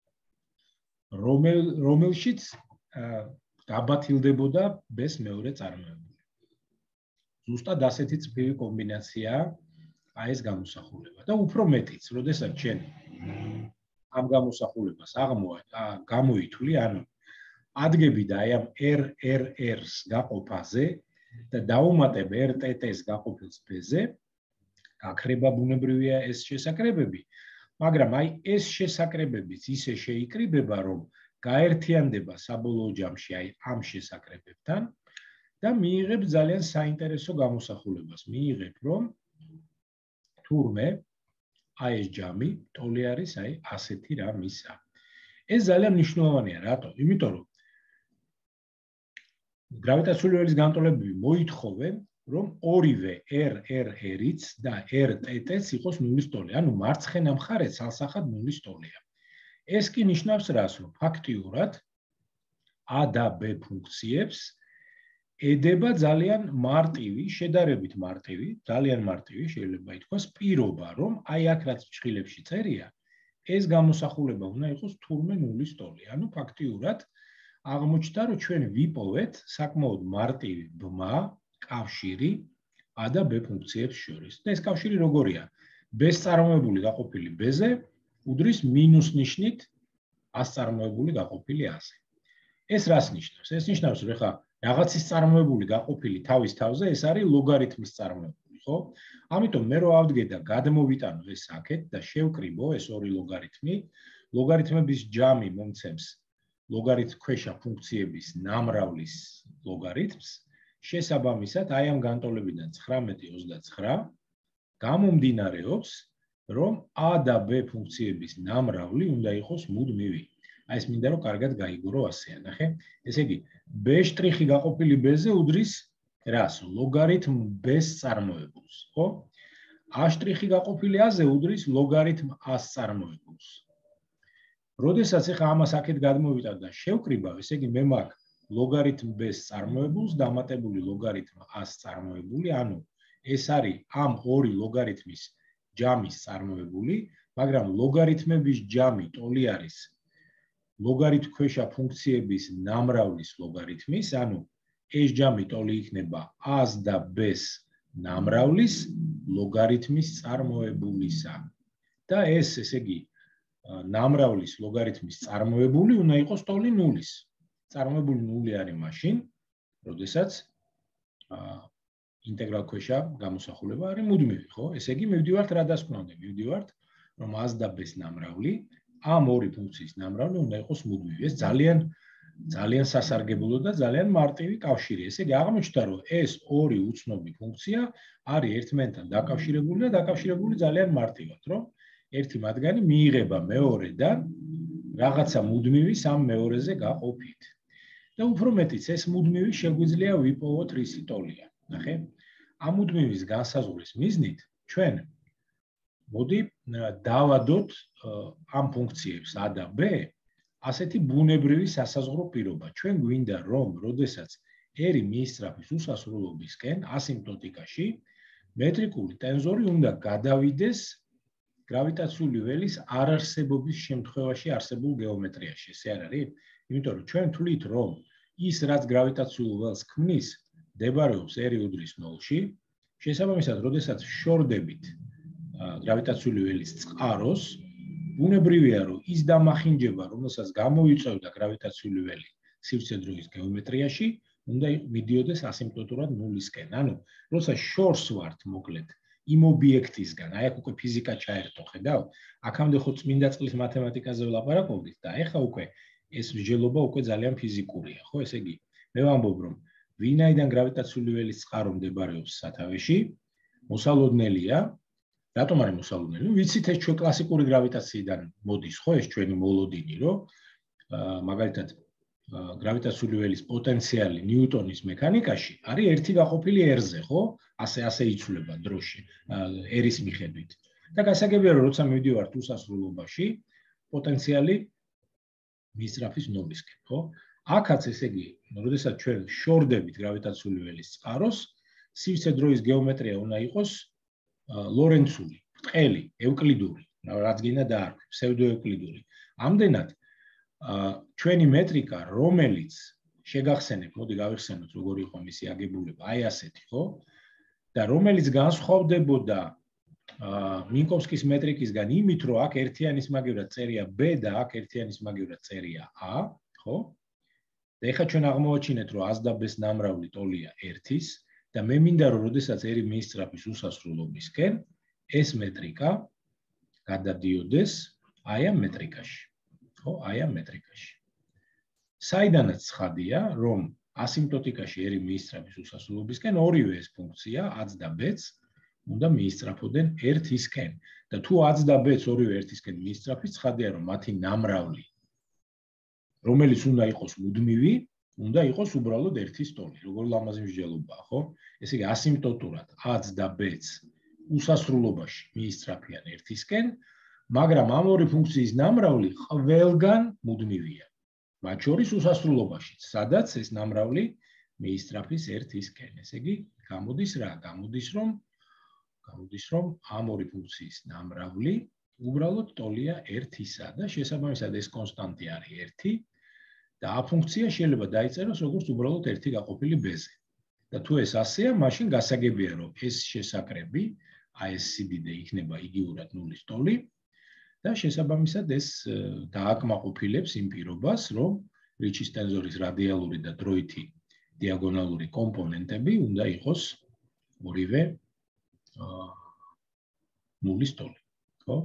რომელშიც გაბათილდებოდა B-ს მეორე წარმოებული. ზუსტად ასეთი წრფივი კომბინაციაა აი ეს გამოსახულება და უფრო მეტიც, როდესაც ჩვენ ამ გამოსახულებას გამოითვლი, ანუ ადგები და აი ამ RR-ს გაყოფაზე და დაუმატებ RTT-ს გაყოფილს B-ზე, გაქრება ბუნებრივია ეს შესაკრებები, მაგრამ აი ეს შესაკრებებიც ისე შეიკრიბება, რომ გაერთიანდება საბოლოო ჯამში აი ამ შესაკრებებთან და მიიღებ ძალიან საინტერესო გამოსახულებას. მიიღებ, რომ თურმე აი ეს ჯამი ტოლი არის აი ასეთი რამისა. ეს ძალიან მნიშვნელოვანია, რატო? იმიტომ რომ გრავიტაციული ველის განტოლებები მოითხოვენ, რომ ორივე RR-იც და RT-ც იყოს ნულის ტოლი. ანუ მარცხენა მხარე ცალსახად ნულის ტოლია. ეს კი ნიშნავს რას, რომ ფაქტიურად A და B ფუნქციებს ედება ძალიან მარტივი, შედარებით მარტივი, ძალიან მარტივი შეიძლება ითქვას პირობა, რომ აი აქ რაც ფრჩხილებში წერია, ეს გამოსახულება უნდა იყოს თურმე ნულის ტოლი. ანუ ფაქტიურად აღმოჩნდა, რომ ჩვენ ვიპოვეთ საკმაოდ მარტივი ბმა, კავშირი A და B ფუნქციებს შორის. და ეს კავშირი როგორია? B-ს წარმოებული გაყოფილი B-ზე უდრის მინუს ნიშნით A-ს წარმოებული გაყოფილი A-ზე. ეს რას ნიშნავს? ეს ნიშნავს, რომ ეხლა რაღაცის წარმოებული გაყოფილი თავის თავზე, ეს არის ლოგარითმის წარმოებული, ხო? ამიტომ მე რო ავდგე და გადმოვიტანო ეს აქეთ და შევკრიბო ეს ორი ლოგარითმი, ლოგარითმების ჯამი მომცემს ლოგარითმქვეშა ფუნქციების ნამრავლის ლოგარითმს, შესაბამისად, აი ამ განტოლებიდან 19-29 გამომდინარეობს, რომ A და B ფუნქციების ნამრავლი უნდა იყოს მუდმივი. აი ეს მინდა რომ კარგად გაიგორო ასეა, ნახე? ესე იგი, B შტრიხი გაყოფილი B-ზე უდრის რას? ლოგარითმ B-ს წარმოებულს, ხო? A შტრიხი გაყოფილი A-ზე უდრის ლოგარითმ A-ს წარმოებულს. როდესაც ახლა ამას აქეთ გადმოვიტან და შევკრიბავ, ესე იგი მე მაქვს ლოგარითმ B-ს წარმოებულს დამატებული ლოგარითმ A-ს წარმოებული, ანუ ეს არის ამ ორი ლოგარითმის ჯამის წარმოებული, მაგრამ ლოგარითმების ჯამი ტოლი არის ლოგარითმქვეშა ფუნქციების ნამრავლის ლოგარითმის, ანუ ეს ჯამი ტოლი იქნება A-ს და B-ს ნამრავლის ლოგარითმის წარმოებულისა. და ეს, ესე იგი, ნამრავლის ლოგარითმის წარმოებული უნდა იყოს ტოლი ნულის. წარმოებული ნული არის მაშინ, როდესაც ინტეგრალქვეშა გამოსახულება არის მუდმივი, ხო? ესე იგი, მივდივართ რა დასკვნამდე? მივდივართ, რომ A-ს და B-ს ნამრავლი, ამ ორი ფუნქციის ნამრავლი უნდა იყოს მუდმივი. ეს ძალიან სასარგებლო და ძალიან მარტივი კავშირი. ესე იგი, აღმოჩნდა, რომ ეს ორი უცნობი ფუნქცია არის ერთმანეთთან დაკავშირებული და დაკავშირებული ძალიან მარტივად, რომ ერთი მათგანი მიიღება მეორედან რაღაცა მუდმივის ამ მეორეზე გაყოფით. და უფრო მეტიც, ეს მუდმივი შეგვიძლია ვიპოვოთ რისი ტოლია. ნახე? ამ მუდმივის განსაზღვრის მიზნით ჩვენ მოდი დავადოთ ამ ფუნქციებს A და B ასეთი ბუნებრივი სასაზღვრო პირობა. ჩვენ გვინდა რომ, როდესაც R მიისწრაფის უსასრულობისკენ ასიმპტოტიკაში მეტრიკული ტენზორი უნდა გადავიდეს გრავიტაციული ველის არარსებობის შემთხვევაში არსებულ გეომეტრიაში. ესე არ არის? იმიტომ რომ ჩვენ თვლით, რომ ის რაც გრავიტაციულ ველს ქმნის, მდებარეობს R უდრის 0-ში. შესაბამისად, როდესაც შორდებით გრავიტაციული ველის წყაროს, ბუნებრივია, რომ ის დამახინჯება, რომელსაც გამოიწვევდა გრავიტაციული ველი სივრცე-დროის გეომეტრიაში, უნდა მიდიოდეს ასიმპტოტურად ნულისკენ. ანუ, როცა შორს ვართ, მოკლედ, იმ ობიექტისგან, აი აქ უკვე ფიზიკა ჩაერთო, ხედავ? აქამდე ხო წმინდა წყლის მათემატიკაზე ვლაპარაკობდით და ეხლა უკვე ეს მსჯელობა უკვე ძალიან ფიზიკურია, ხო? ესე იგი, მე ვამბობ, რომ ვინაიდან გრავიტაციული ველის წყარო მდებარეობს სათავეში, მოსალოდნელია. რატომ არის მოსალოდნელი? ვიცით, ეს ჩვენ კლასიკური გრავიტაციიდან მოდის, ხო? ეს ჩვენი მოლოდინი, რომ მაგალითად გრავიტაციული ველის პოტენციალი ნიუტონის მექანიკაში არის ერთი გაყოფილი R-ზე, ხო? ასე იცვლება დროში, R-ის მიხედვით. და გასაგებია, რომ როცა მივდივართ უსასრულობაში, პოტენციალი მიისწრაფის 0-ისკენ, ხო? აქაც ესე იგი, როდესაც ჩვენ შორდებით გრავიტაციული ველის წყაროს, სივრცე-დროის გეომეტრია უნდა იყოს ლორენცული, ბრტყელი, ევკლიდური, რაც გინდა დაარქვი, ფსევდოევკლიდური. ამდენად ჩვენი მეტრიკა, რომელიც შეგახსენებ, მოდი გავიხსენოთ, როგორი იყო მისი აგებულება, აი ასეთი, ხო? და რომელიც განსხვავდებოდა მინკოვსკის მეტრიკისგან იმით, რომ აქ ერთიანის მაგივრად წერია B და აქ ერთიანის მაგივრად წერია A, ხო? და ეხლა ჩვენ აღმოვაჩინეთ, რომ A-ს და B-ს ნამრავლი ტოლია 1-ის და მე მინდა, რომ როდესაც R მიისწრაფის უსასრულობისკენ, ეს მეტრიკა გადადიოდეს აი ამ მეტრიკაში. ხო, აი ამ მეტრიკაში. საიდანაც ცხადია, რომ ასიმპტოტიკაში ერი მიისწრაფის უსასრულობისკენ ორივე ეს ფუნქცია a-ს და b-ს უნდა მიისწრაფოდნენ ერთისკენ. და თუ a-ს და b-ს ორივე ერთისკენ მიისწრაფის, ცხადია, რომ მათი ნამრავლი, რომელიც უნდა იყოს მუდმივი, უნდა იყოს უბრალოდ ერთის ტოლი. როგორ ლამაზი მსჯელობაა, ხო? ესე იგი ასიმპტოტურად a-ს და b-ს უსასრულობაში მიისწრაფიან ერთისკენ, მაგრამ ამ ორი ფუნქციის ნამრავლი ყველგან მუდმივია. მათ შორის უსასრულობაში, სადაც ეს ნამრავლი მიისწრაფის ერთისკენ. ესე იგი, გამოდის რა? გამოდის რომ ამ ორი ფუნქციის ნამრავლი უბრალოდ ტოლია ერთისა და შესაბამისად ეს კონსტანტი არის 1 და a ფუნქცია შეიძლება დაიწეროს როგორც უბრალოდ 1 გაყოფილი b-ზე. და თუ ეს ასეა, მაშინ გასაგებია, რომ ეს შესაკრები, აი ეს სიდიდე იქნება იგივურად 0-ის ტოლი და შესაბამისად ეს დააკმაყოფილებს იმ პირობას, რომ რიჩის ტენზორის რადიალური და დროითი დიაგონალური კომპონენტები უნდა იყოს ორივე 0-ის ტოლი, ხო?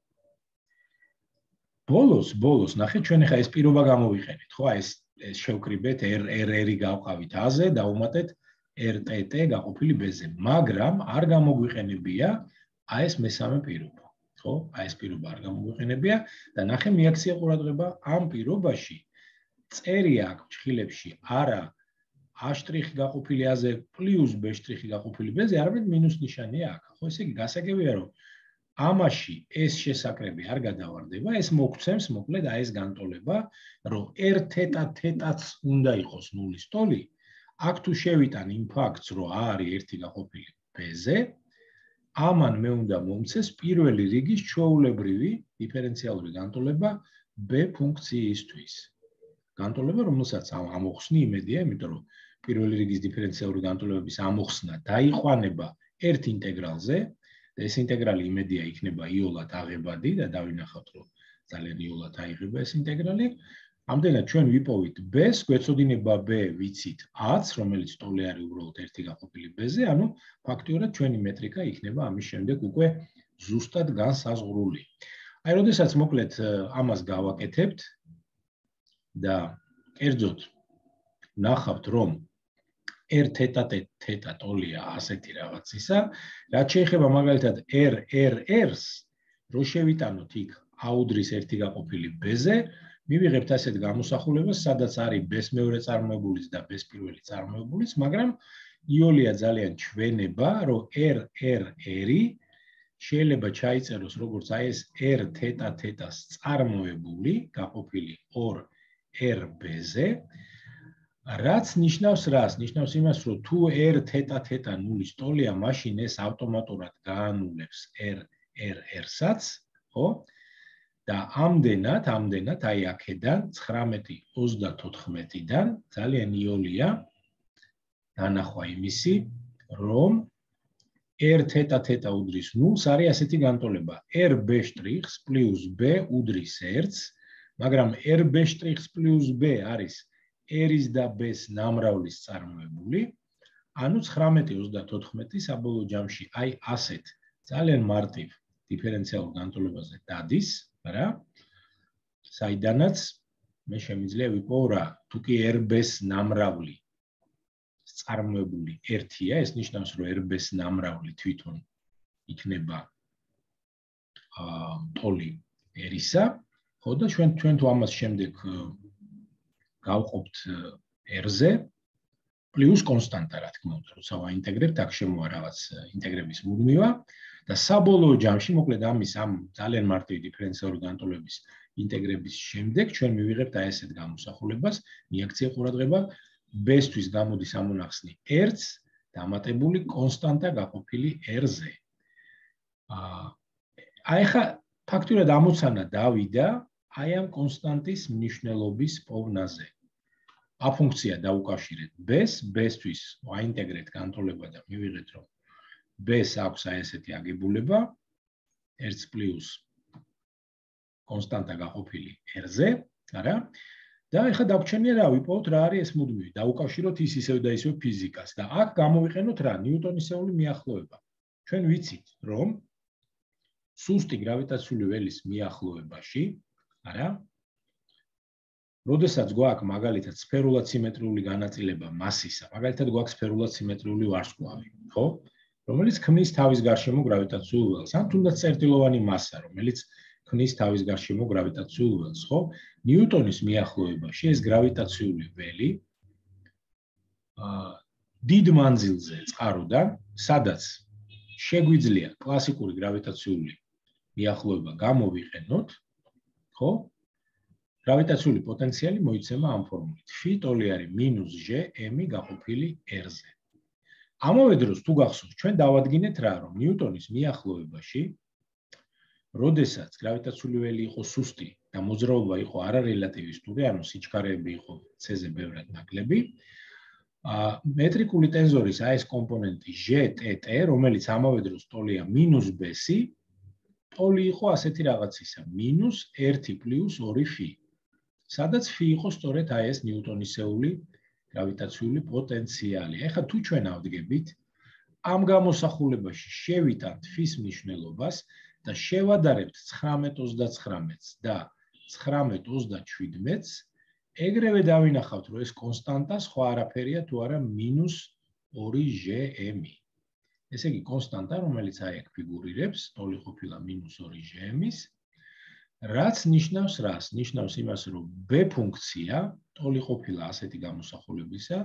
ბოლოს ნახეთ, ჩვენ ახლა ეს პირობა გამოვიყენეთ, ხო? ეს შევკრიბეთ r-ი გავყავით a-ზე და უმატეთ r-t გაყოფილი b-ზე, მაგრამ არ გამოგვიყენებია აი ეს მესამე პირობა. ხო, აი ეს პირობა არ გამოგვიყენებია და ნახე მიაქცია ყურადღება ამ პირობაში წერია აქ ფრჩხილებში არა a' გაყოფილი a-ზე პლუს b' გაყოფილი b-ზე, არამედ მინუს ნიშანია აქ. ხო, ესე იგი გასაგებია, რომ ამაში ეს შესაკრები არ გადავარდება, ეს მოგცემს მოკლედ აი ეს განტოლება, რომ r-θ-θ-ც უნდა იყოს 0-ის ტოლი. აქ თუ შევიტან იმ ფაქტს, რომ a არის 1 გაყოფილი b-ზე, ამან მე უნდა მომცეს პირველი რიგის ჩვეულებრივი დიფერენციალური განტოლება b ფუნქციისთვის. განტოლება, რომელსაც ამოხსნი იმედია, იმიტომ რომ პირველი რიგის დიფერენციალური განტოლებების ამოხსნა დაიყვანება ერთ ინტეგრალზე და ეს ინტეგრალი იმედია იქნება იოლად აღებადი და დავინახავთ, რომ ძალიან იოლად აიღება ეს ინტეგრალი. ამდენად ჩვენ ვიპოვით b-ს, გვეცოდინება b ვიცით a-ს, რომელიც ტოლი არის უბრალოდ 1 გაყოფილი b-ზე, ანუ ფაქტიურად ჩვენი მეტრიკა იქნება ამის შემდეგ უკვე ზუსტად განსაზღვრული. აი, როდესაც მოკლედ ამას გავაკეთებთ და კერძოდ ნახავთ, რომ r-θ-θ ტოლია ასეთი რაღაცისა, რაც შეეხება მაგალითად r-r-ს, რო შევიტანოთ იქ a-უდრის 1 გაყოფილი b-ზე, მივიღებთ ასეთ გამოსახულებას, სადაც არის b-ს მეორე წარმოებულიც და b-ს პირველი წარმოებულიც, მაგრამ იოლია ძალიან ჩვენება, რომ r-r-ი შეიძლება ჩაიწეროს როგორც აი ეს r-θ-θ-ს წარმოებული, გაყოფილი 2r-b-ზე, რაც ნიშნავს რას? ნიშნავს იმას, რომ თუ r-θ-θ 0-ის ტოლია, მაშინ ეს ავტომატურად გაანულებს r-r-საც, ხო? და ამდენად, აი აქედან 19:34-დან ძალიან იოლია დანახვა იმისი, რომ r-θ უდრის 0-ს არის ასეთი განტოლება r-b' პლუს b უდრის 1-ს, მაგრამ r-b' პლუს b არის r-ის და b-ს ნამრავლის წარმოებული, ანუ 19:34 საბოლოო ჯამში აი ასეთ ძალიან მარტივ დიფერენციალურ განტოლებაზე დადის, რა? საიდანაც მე შემიძლია ვიპოვო რა, თუ კი r-b-ს ნამრავლი წარმოებული 1-ია, ეს ნიშნავს, რომ r-b-ს ნამრავლი თვითონ იქნება ტოლი r-ისა, ხო და ჩვენ თუ ამას შემდეგ გავყოფთ r-ზე პლუს კონსტანტა, რა თქმა უნდა, როცა ვაინტეგრებთ, აქ შემოვა რაღაც ინტეგრების მუდმივა და საბოლოო ჯამში, მოკლედ ამის ამ ძალიან მარტივი დიფერენციალური განტოლების ინტეგრების შემდეგ ჩვენ მივიღებთ აი ესეთ გამოსახულებას, მიაქცია ყურადღება b-სთვის გამოდის ამონახსნი r-ს დამატებული კონსტანტა გაყოფილი r-ზე. აი ხა ფაქტურად ამოცანა დავიდა აი ამ კონსტანტის მნიშვნელობის პოვნაზე. a ფუნქცია დაუკავშირეთ b-ს, b-სთვის ვაინტეგრეთ განტოლება და მივიღეთ, რომ b-ს აქვს აი ესეთი აგებულება r-ს პლუს კონსტანტა გაყოფილი r-ზე, არა? და ეხლა დაგვრჩენია რა, ვიპოვოთ რა არის ეს მუდმივი, დაუკავშიროთ ის ისევ და ისევ ფიზიკას და აქ გამოვიყენოთ რა, ნიუტონისეული მიახლოება. ჩვენ ვიცით, რომ სუსტი გრავიტაციული ველის მიახლოებაში, არა? როდესაც გვაქვს მაგალითად სფერულად სიმეტრიული განაწილება მასისა, მაგალითად გვაქვს სფერულად სიმეტრიული ვარსკვლავი, ხო? რომელიც ქმნის თავის გარშემო გრავიტაციულ ველს, ან თუნდაც წერტილოვანი მასა, რომელიც ქმნის თავის გარშემო გრავიტაციულ ველს, ხო? ნიუტონის მიახლოებაში ეს გრავიტაციული ველი დიდ მანძილზე წყაროდან, სადაც შეგვიძლია კლასიკური გრავიტაციული მიახლოება გამოვიყენოთ, ხო? გრავიტაციული პოტენციალი მოიცემა ამ ფორმულით: φ ტოლი არის -gm გაყოფილი r-ზე. ამავე დროს თუ გახსოვთ, ჩვენ დავადგინეთ რა, რომ ნიუტონის მიახლოებაში, როდესაც გრავიტაციული ველი იყო სუსტი და მოძრაობა იყო არარელატივისტური, ანუ სიჩქარეები იყო c-ზე ბევრად ნაკლები, მეტრიკული ტენზორის ეს კომპონენტი GTT, რომელიც ამავე დროს ტოლია -b-c, ტოლი იყო ასეთი რაღაცისა, -1 + 2φ. სადაც φ იყო სწორედ ეს ნიუტონისეული გრავიტაციული პოტენციალი. ეხლა თუ ჩვენ ავდგებით, ამ გამოსახულებაში შევიტანთ φ-ის მნიშვნელობას და შევადარებთ 1929-ს და 1927-ს, ეგრევე დავინახავთ, რომ ეს კონსტანტა სხვა არაფერია თუ არა -2gm. ესე იგი კონსტანტა, რომელიც აქ ფიგურირებს, ტოლი ყოფილა -2gm-ის, რაც ნიშნავს რას? ნიშნავს იმას, რომ b ფუნქცია, ტოლი ყოფილა ასეთი გამოსახულებისა,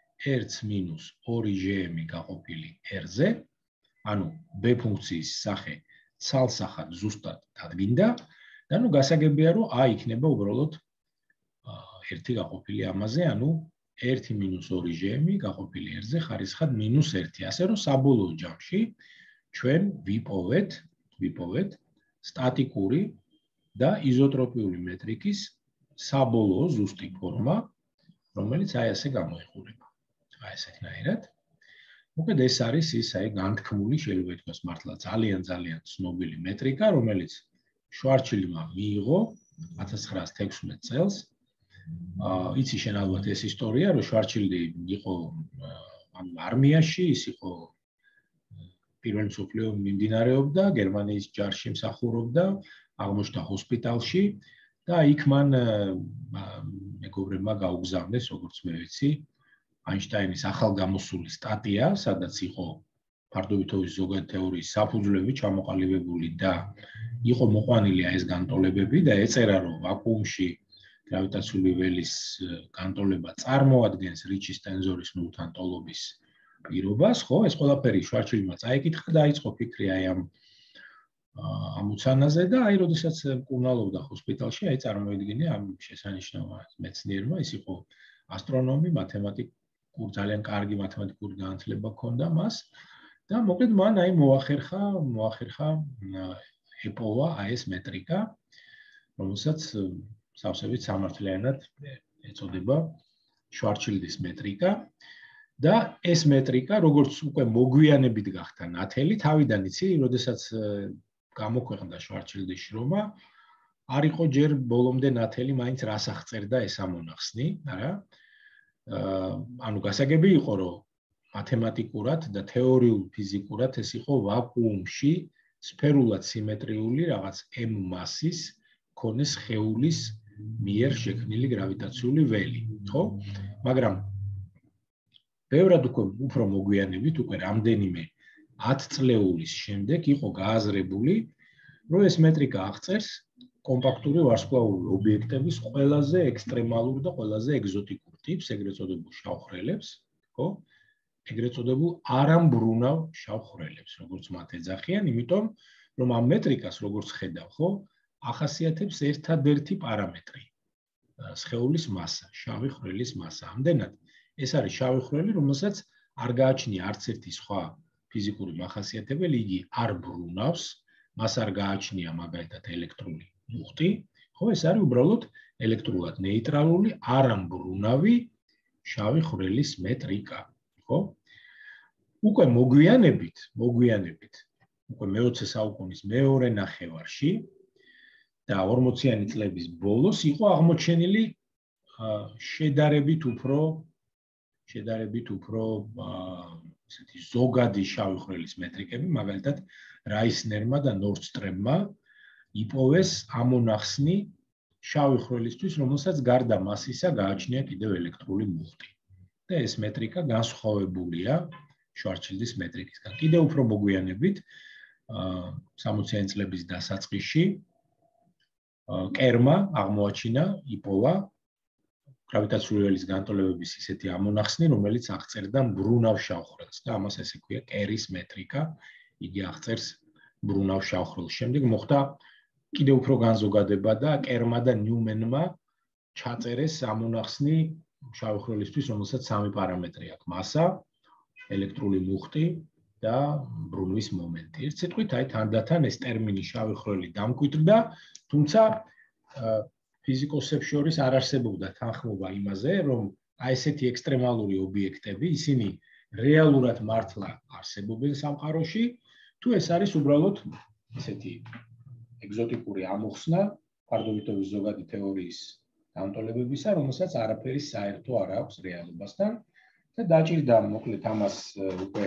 r-2gm გაყოფილი r-ზე, ანუ b ფუნქციის სახე ცალსახად ზუსტად დადგინდა და ნუ გასაგებია, რომ a იქნება უბრალოდ 1 გაყოფილი ამაზე, ანუ 1-2gm გაყოფილი r-ზე ხარისხად -1. ასე რომ საბოლოო ჯამში ჩვენ ვიპოვეთ სტატიკური და იზოტროპიული მეტრიკის საბოლოო ზუსტი ფორმა, რომელიც ასე გამოიყურება. ესეთნაირად. მოკლედ ეს არის ის განთქმული, შეიძლება ითქვას მართლა ძალიან ცნობილი მეტრიკა, რომელიც შვარცშილდმა მიიღო 1916 წელს. იცი შენ ალბათ ეს ისტორია, რომ შვარცშილდი იყო არმიაში, ის იყო პირველი მსოფლიო მიმდინარეობდა, გერმანიის ჯარში მსახურობდა, აღმოჩნდა ჰოსპიტალში და იქ მან მეგობრებმა გაუგზავნეს, როგორც მე ვიცი, აინშტაინის ახალგამოსული სტატია, სადაც იყო ფარდობითობის ზოგადი თეორიის საფუძვლები ჩამოყალიბებული და იყო მოყვანილი ეს განტოლებები და ეწერა, რომ ვაკუუმში გრავიტაციული ველის განტოლება წარმოადგენს რიჩის ტენზორის ნულთან ტოლობის პირობას, ხო? ეს ყველაფერი შვარცშილდმა წაიკითხა და დაიწყო ფიქრი ამ უცანაზე და როდესაც მკურნალობდა ჰოსპიტალში, წარმოიდგინე ამ შესანიშნავ მეცნიერმა, ის იყო ასტრონომი, მათემატიკი, ძალიან კარგი მათემატიკური განათლება ჰქონდა მას და მოკლედ მან მოახერხა ეპოვა ეს მეტრიკა, რომელსაც სავსებით სამართლიანად ეწოდება შვარცშილდის მეტრიკა და ეს მეტრიკა, როგორც უკვე მოგვიანებით გახდა ნათელი, თავიდან იცი, როდესაც გამოქვეყნდა შვარცშილდის შრომა, არ იყო ჯერ ბოლომდე ნათელი, მაინც რას აღწერდა ეს ამონახსნი, არა? ანუ გასაგები იყო, რომ მათემატიკურად და თეორიულ ფიზიკურად ეს იყო ვაკუუმში სფერულად სიმეტრიული რაღაც m მასის მქონე სხეულის მიერ შექმნილი გრავიტაციული ველი, ხო? მაგრამ ბევრად უფრო მოგვიანებით, უკვე რამდენიმე 10 წლეულის შემდეგ იყო გააზრებული, რომ ეს მეტრიკა აღწერს კომპაქტური ვარსკვლავური ობიექტების ყველაზე ექსტრემალურ და ყველაზე ეგზოტიკურ ტიპს, ეგრეთ წოდებულ შავხრელებს, ხო? ეგრეთ წოდებულ არამბრუნავ შავხრელებს, როგორც მათ ეძახიან, იმიტომ რომ ამ მეტრიკას, როგორც ხედავ, ხო, ახასიათებს ერთადერთი პარამეტრი, სხეულის მასა, შავი ხვრელის მასა. ამდენად ეს არის შავი ხვრელი, რომელსაც არ გააჩნია არც ერთი სხვა ფიზიკური მახასიათებელი, იგი არ ბრუნავს, მას არ გააჩნია მაგალითად ელექტრული მუხტი, ხო, ეს არის უბრალოდ ელექტრულად ნეიტრალური, არამბრუნავი შავი ხვრელის მეტრიკა, ხო? უკვე მოგვიანებით, უკვე მე-20 საუკუნის მეორე ნახევარში და 40-იანი წლების ბოლოს იყო აღმოჩენილი შედარებით უფრო ესეთი ზოგადი შავი ხვრელის მეტრიკები, მაგალითად რაისნერმა და ნორდსტრემმა იპოვეს ამონახსნი შავი ხვრელისთვის, რომელსაც გარდა მასისა გააჩნია კიდევ ელექტრული მუხტი. და ეს მეტრიკა განსხვავებულია შვარცშილდის მეტრიკისგან. კიდევ უფრო მოგვიანებით 60-იანი წლების დასაწყისში კერმა აღმოაჩინა, იპოვა გრავიტაციული ველის განტოლებების ისეთი ამონახსნი, რომელიც აღწერდა მბრუნავ შავხვრელს და ამას ესე ქვია კერის მეტრიკა. იგი აღწერს მბრუნავ შავხვრელს. შემდეგ მოხდა კიდევ უფრო განზოგადება და კერმა და ნიუმენმა ჩაწერეს ამონახსნი შავი ხვრელისთვის, რომელსაც სამი პარამეტრი აქვს: მასა, ელექტრული მუხტი და ბრუნვის მომენტი. ერთ სიტყვით, აი თანდათან ეს ტერმინი შავი ხვრელი დამკვიდრდა, თუმცა ფიზიკოსებს შორის არ არსებობდა თანხმობა იმაზე, რომ აი ესეთი ექსტრემალური ობიექტები, ისინი რეალურად მართლა არსებობენ სამყაროში, თუ ეს არის უბრალოდ ესეთი ეგზოტიკური ამოხსნა ფარდობიტოვის ზოგადი თეორიის განტოლებებისა, რომელსაც არაფერი საერთო არ აქვს რეალობასთან და დაჭირდა მოკლედ ამას უკვე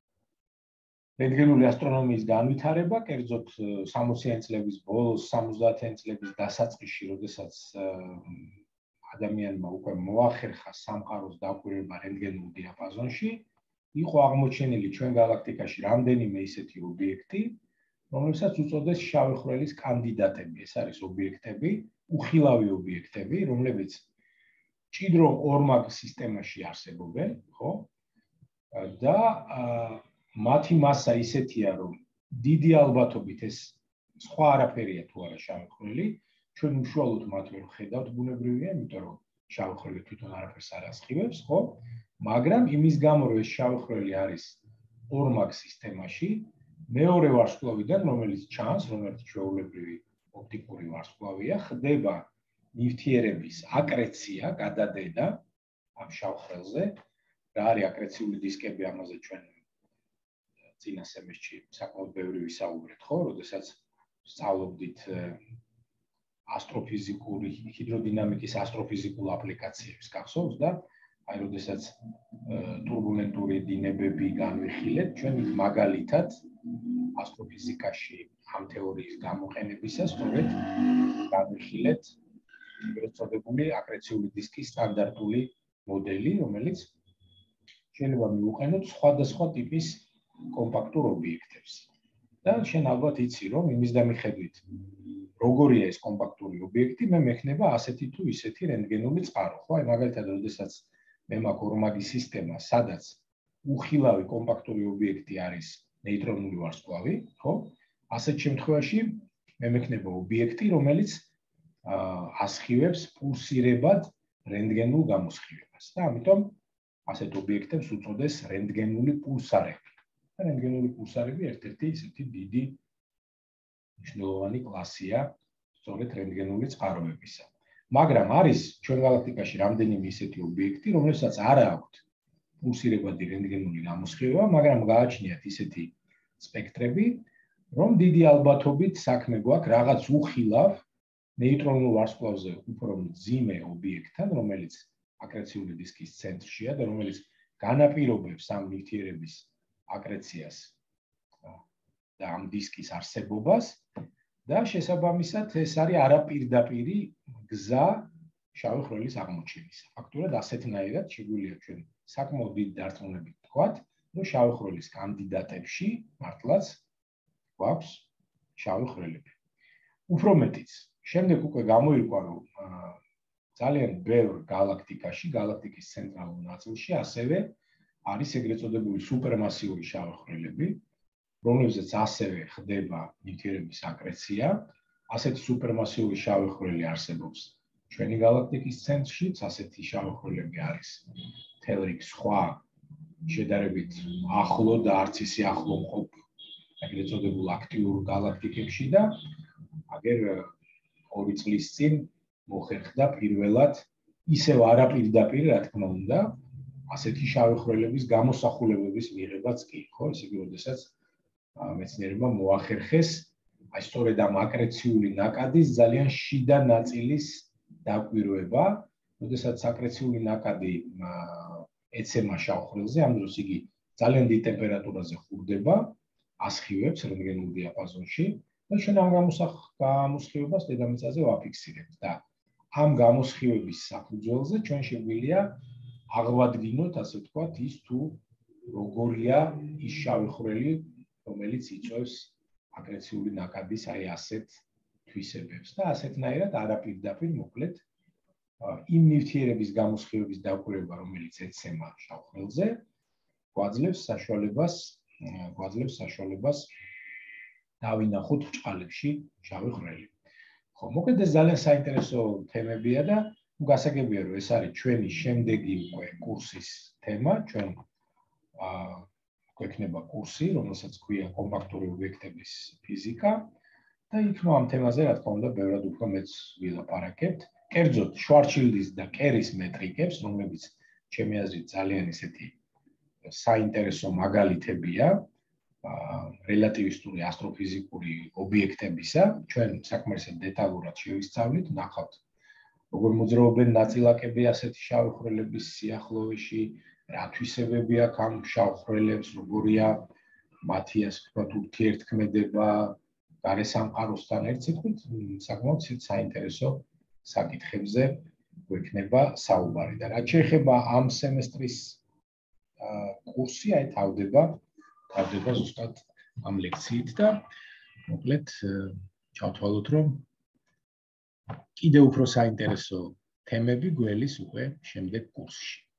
რენტგენული ასტრონომიის განვითარება, კერძოდ 60-იანი წლების ბოლოს, 70-იანი წლების დასაწყისში, როდესაც ადამიანმა უკვე მოახერხა სამყაროს დაკვირვება რენტგენულ დიაპაზონში, იყო აღმოჩენილი ჩვენ გალაქტიკაში რამდენიმე ისეთი ობიექტი, რომელსაც უწოდეს შავი ხვრელის კანდიდატები. ეს არის ობიექტები, უხილავი ობიექტები, რომლებიც მჭიდრო ორმაგ სისტემაში არსებობენ, ხო? და მათი მასა ისეთია, რომ დიდი ალბათობით ეს სხვა არაფერია თუ არა შავი ხვრელი, ჩვენ უშუალოდ მათ ვერ ვხედავთ ბუნებრივია, იმიტომ რომ შავი ხვრელი თვითონ არაფერს არ ასხივებს, ხო? მაგრამ იმის გამო, რომ ეს შავი ხვრელი არის ორმაგ სისტემაში, მეორე ვარსკვლავიდან, რომელიც ჩანს, რომელიც ჩვეულებრივი ოპტიკური ვარსკვლავია, ხდება ნივთიერების აკრეცია, გადადედა ამ შავ ხვრელზე. რა არის აკრეციული დისკები, ამაზე ჩვენ წინა სემესტრში საკმაოდ ბევრი ვისაუბრეთ, ხო? როდესაც სწავლობდით ასტროფიზიკური, ჰიდროდინამიკის ასტროფიზიკულ აპლიკაციებს, გახსოვს და აი როდესაც турბულენტური დინებები განვიხილეთ, ჩვენ მაგალითად ასტროფიზიკაში ამ თეორიის გამოყენებისას სწორედ განვიხილეთ ეგრეთ წოდებული აკრეციული დისკის სტანდარტული მოდელი, რომელიც შეიძლება მივუყენოთ სხვადასხვა ტიპის კომპაქტურ ობიექტებს. და შენ ალბათ იცი, რომ იმის დამიხედვით, როგორია ეს კომპაქტური ობიექტი, მე მექნება ასეთი თუ ისეთი რენტგენული წყარო, ხო? აი მაგალითად, როდესაც მე მაქვს ორმაგი სისტემა, სადაც უხილავი კომპაქტური ობიექტი არის ნეიტრონული ვარსკვლავი, ხო? ასეთ შემთხვევაში მე მექნება ობიექტი, რომელიც ასხივებს პულსირებად რენტგენულ გამოსხივებას. და ამიტომ ასეთ ობიექტებს უწოდეს რენტგენული პულსარები. და რენტგენული პულსარები ერთ-ერთი ისეთი დიდი მნიშვნელოვანი კლასია სწორედ რენტგენული წყაროებისა. მაგრამ არის ჩვენ გალაქტიკაში რამდენიმე ისეთი ობიექტი, რომელსაც არ აქვთ პულსირებადი რენტგენული გამოსხივება, მაგრამ გააჩნიათ ისეთი სპექტრები, რომ დიდი ალბათობით საქმე გვაქვს რაღაც უხილავ ნეიტრონულ ვარსკვლავზე უფრო მძიმე ობიექტთან, რომელიც აკრეციული დისკის ცენტრშია და რომელიც განაპირობებს ამ ნივთიერების აკრეციას და ამ დისკის არსებობას და შესაბამისად ეს არის არაპირდაპირი გზა შავი ხვრელის აღმოჩენისა. ფაქტურად ასეთნაირად შეგვიძლია ჩვენ საკმაოდ დიდი დარწმუნებით ვთქვათ, რომ შავი ხვრელის კანდიდატებში მართლაც გვაქვს შავი ხვრელები. უფრო მეტიც, შემდეგ უკვე გამოირკვა, რომ ძალიან ბევრ გალაქტიკაში, გალაქტიკის ცენტრალურ ნაწილში ასევე არის ეგრეთ წოდებული სუპერმასიური შავი ხვრელები, რომლებზეც ასევე ხდება ნივთიერების აკრეცია. ასეთი სუპერმასიური შავი ხვრელი არსებობს ჩვენი გალაქტიკის ცენტრშიც, ასეთი შავი ხვრელები არის მთელ რიგ სხვა შედარებით ახლო და არც ისე ახლო მყოფ ეგრეთ წოდებულ აქტიურ გალაქტიკებში და აგერ 2 წლის წინ მოხერხდა პირველად ისევ არაპირდაპირ, რა თქმა უნდა, ასეთი შავი ხვრელების გამოსახულებების მიღებაც კი, ხო? ესე იგი, როდესაც მეცნიერებმა მოახერხეს აი სწორედ ამ აკრეციული ნაკადის ძალიან შიდა ნაწილის დაკვირვება, როდესაც აკრეციული ნაკადი ეცემა შავ ხვრელზე, ამ დროს იგი ძალიან დიდ ტემპერატურაზე ხურდება, ასხივებს რენტგენულ დიაპაზონში და ჩვენ ამ გამოსხივებას დედამიწაზე ვაფიქსირებთ და ამ გამოსხივების საფუძველზე ჩვენ შეგვიძლია აღვადგინოთ, ასე ვთქვათ, ის თუ როგორია ის შავი ხვრელი, რომელიც იწვევს აგრესიული ნაკადის აი ასეთ თვისებებს და ასეთნაირად არაპირდაპირ მოკლედ იმ ნივთიერების გამოსხივების დაკვირვება, რომელიც ეცემა შავ ხვრელზე, გვაძლევს საშუალებას დავინახოთ ბრჭყალებში შავი ხვრელი. ხო, მოკლედ ეს ძალიან საინტერესო თემებია და გასაგებია, რომ ეს არის ჩვენი შემდეგი უკვე კურსის თემა, ჩვენ გვექნება კურსი, რომელსაც ქვია კომპაქტური ობიექტების ფიზიკა და იქ ამ თემაზე რა თქმა უნდა ბევრად უფრო მეც ვილაპარაკებთ. კერძოდ შვარცშილდის და კერის მეტრიკებს, რომლებიც ჩემი აზრით ძალიან ისეთი საინტერესო მაგალითებია რელატივისტური ასტროფიზიკური ობიექტებისა, ჩვენ საკმარისად დეტალურად შევისწავლით, ნახავთ როგორ მოძრაობენ ნაწილაკები ასეთი შავი ხვრელების სიახლოვეში, რა თვისებები აქვს ამ შავ ხვრელებს, როგორია მათი ასე ვთქვათ ურთიერთქმედება გარესამყაროსთან, ერთ სიტყვით საკმაოდ საინტერესო საკითხებზე გვექნება საუბარი და რაც შეეხება ამ სემესტრის კურსი, აი თავდება ზუსტად ამ ლექციით და მოკლედ ჩავთვალოთ, რომ კიდევ უფრო საინტერესო თემები გველის უკვე შემდეგ კურსში.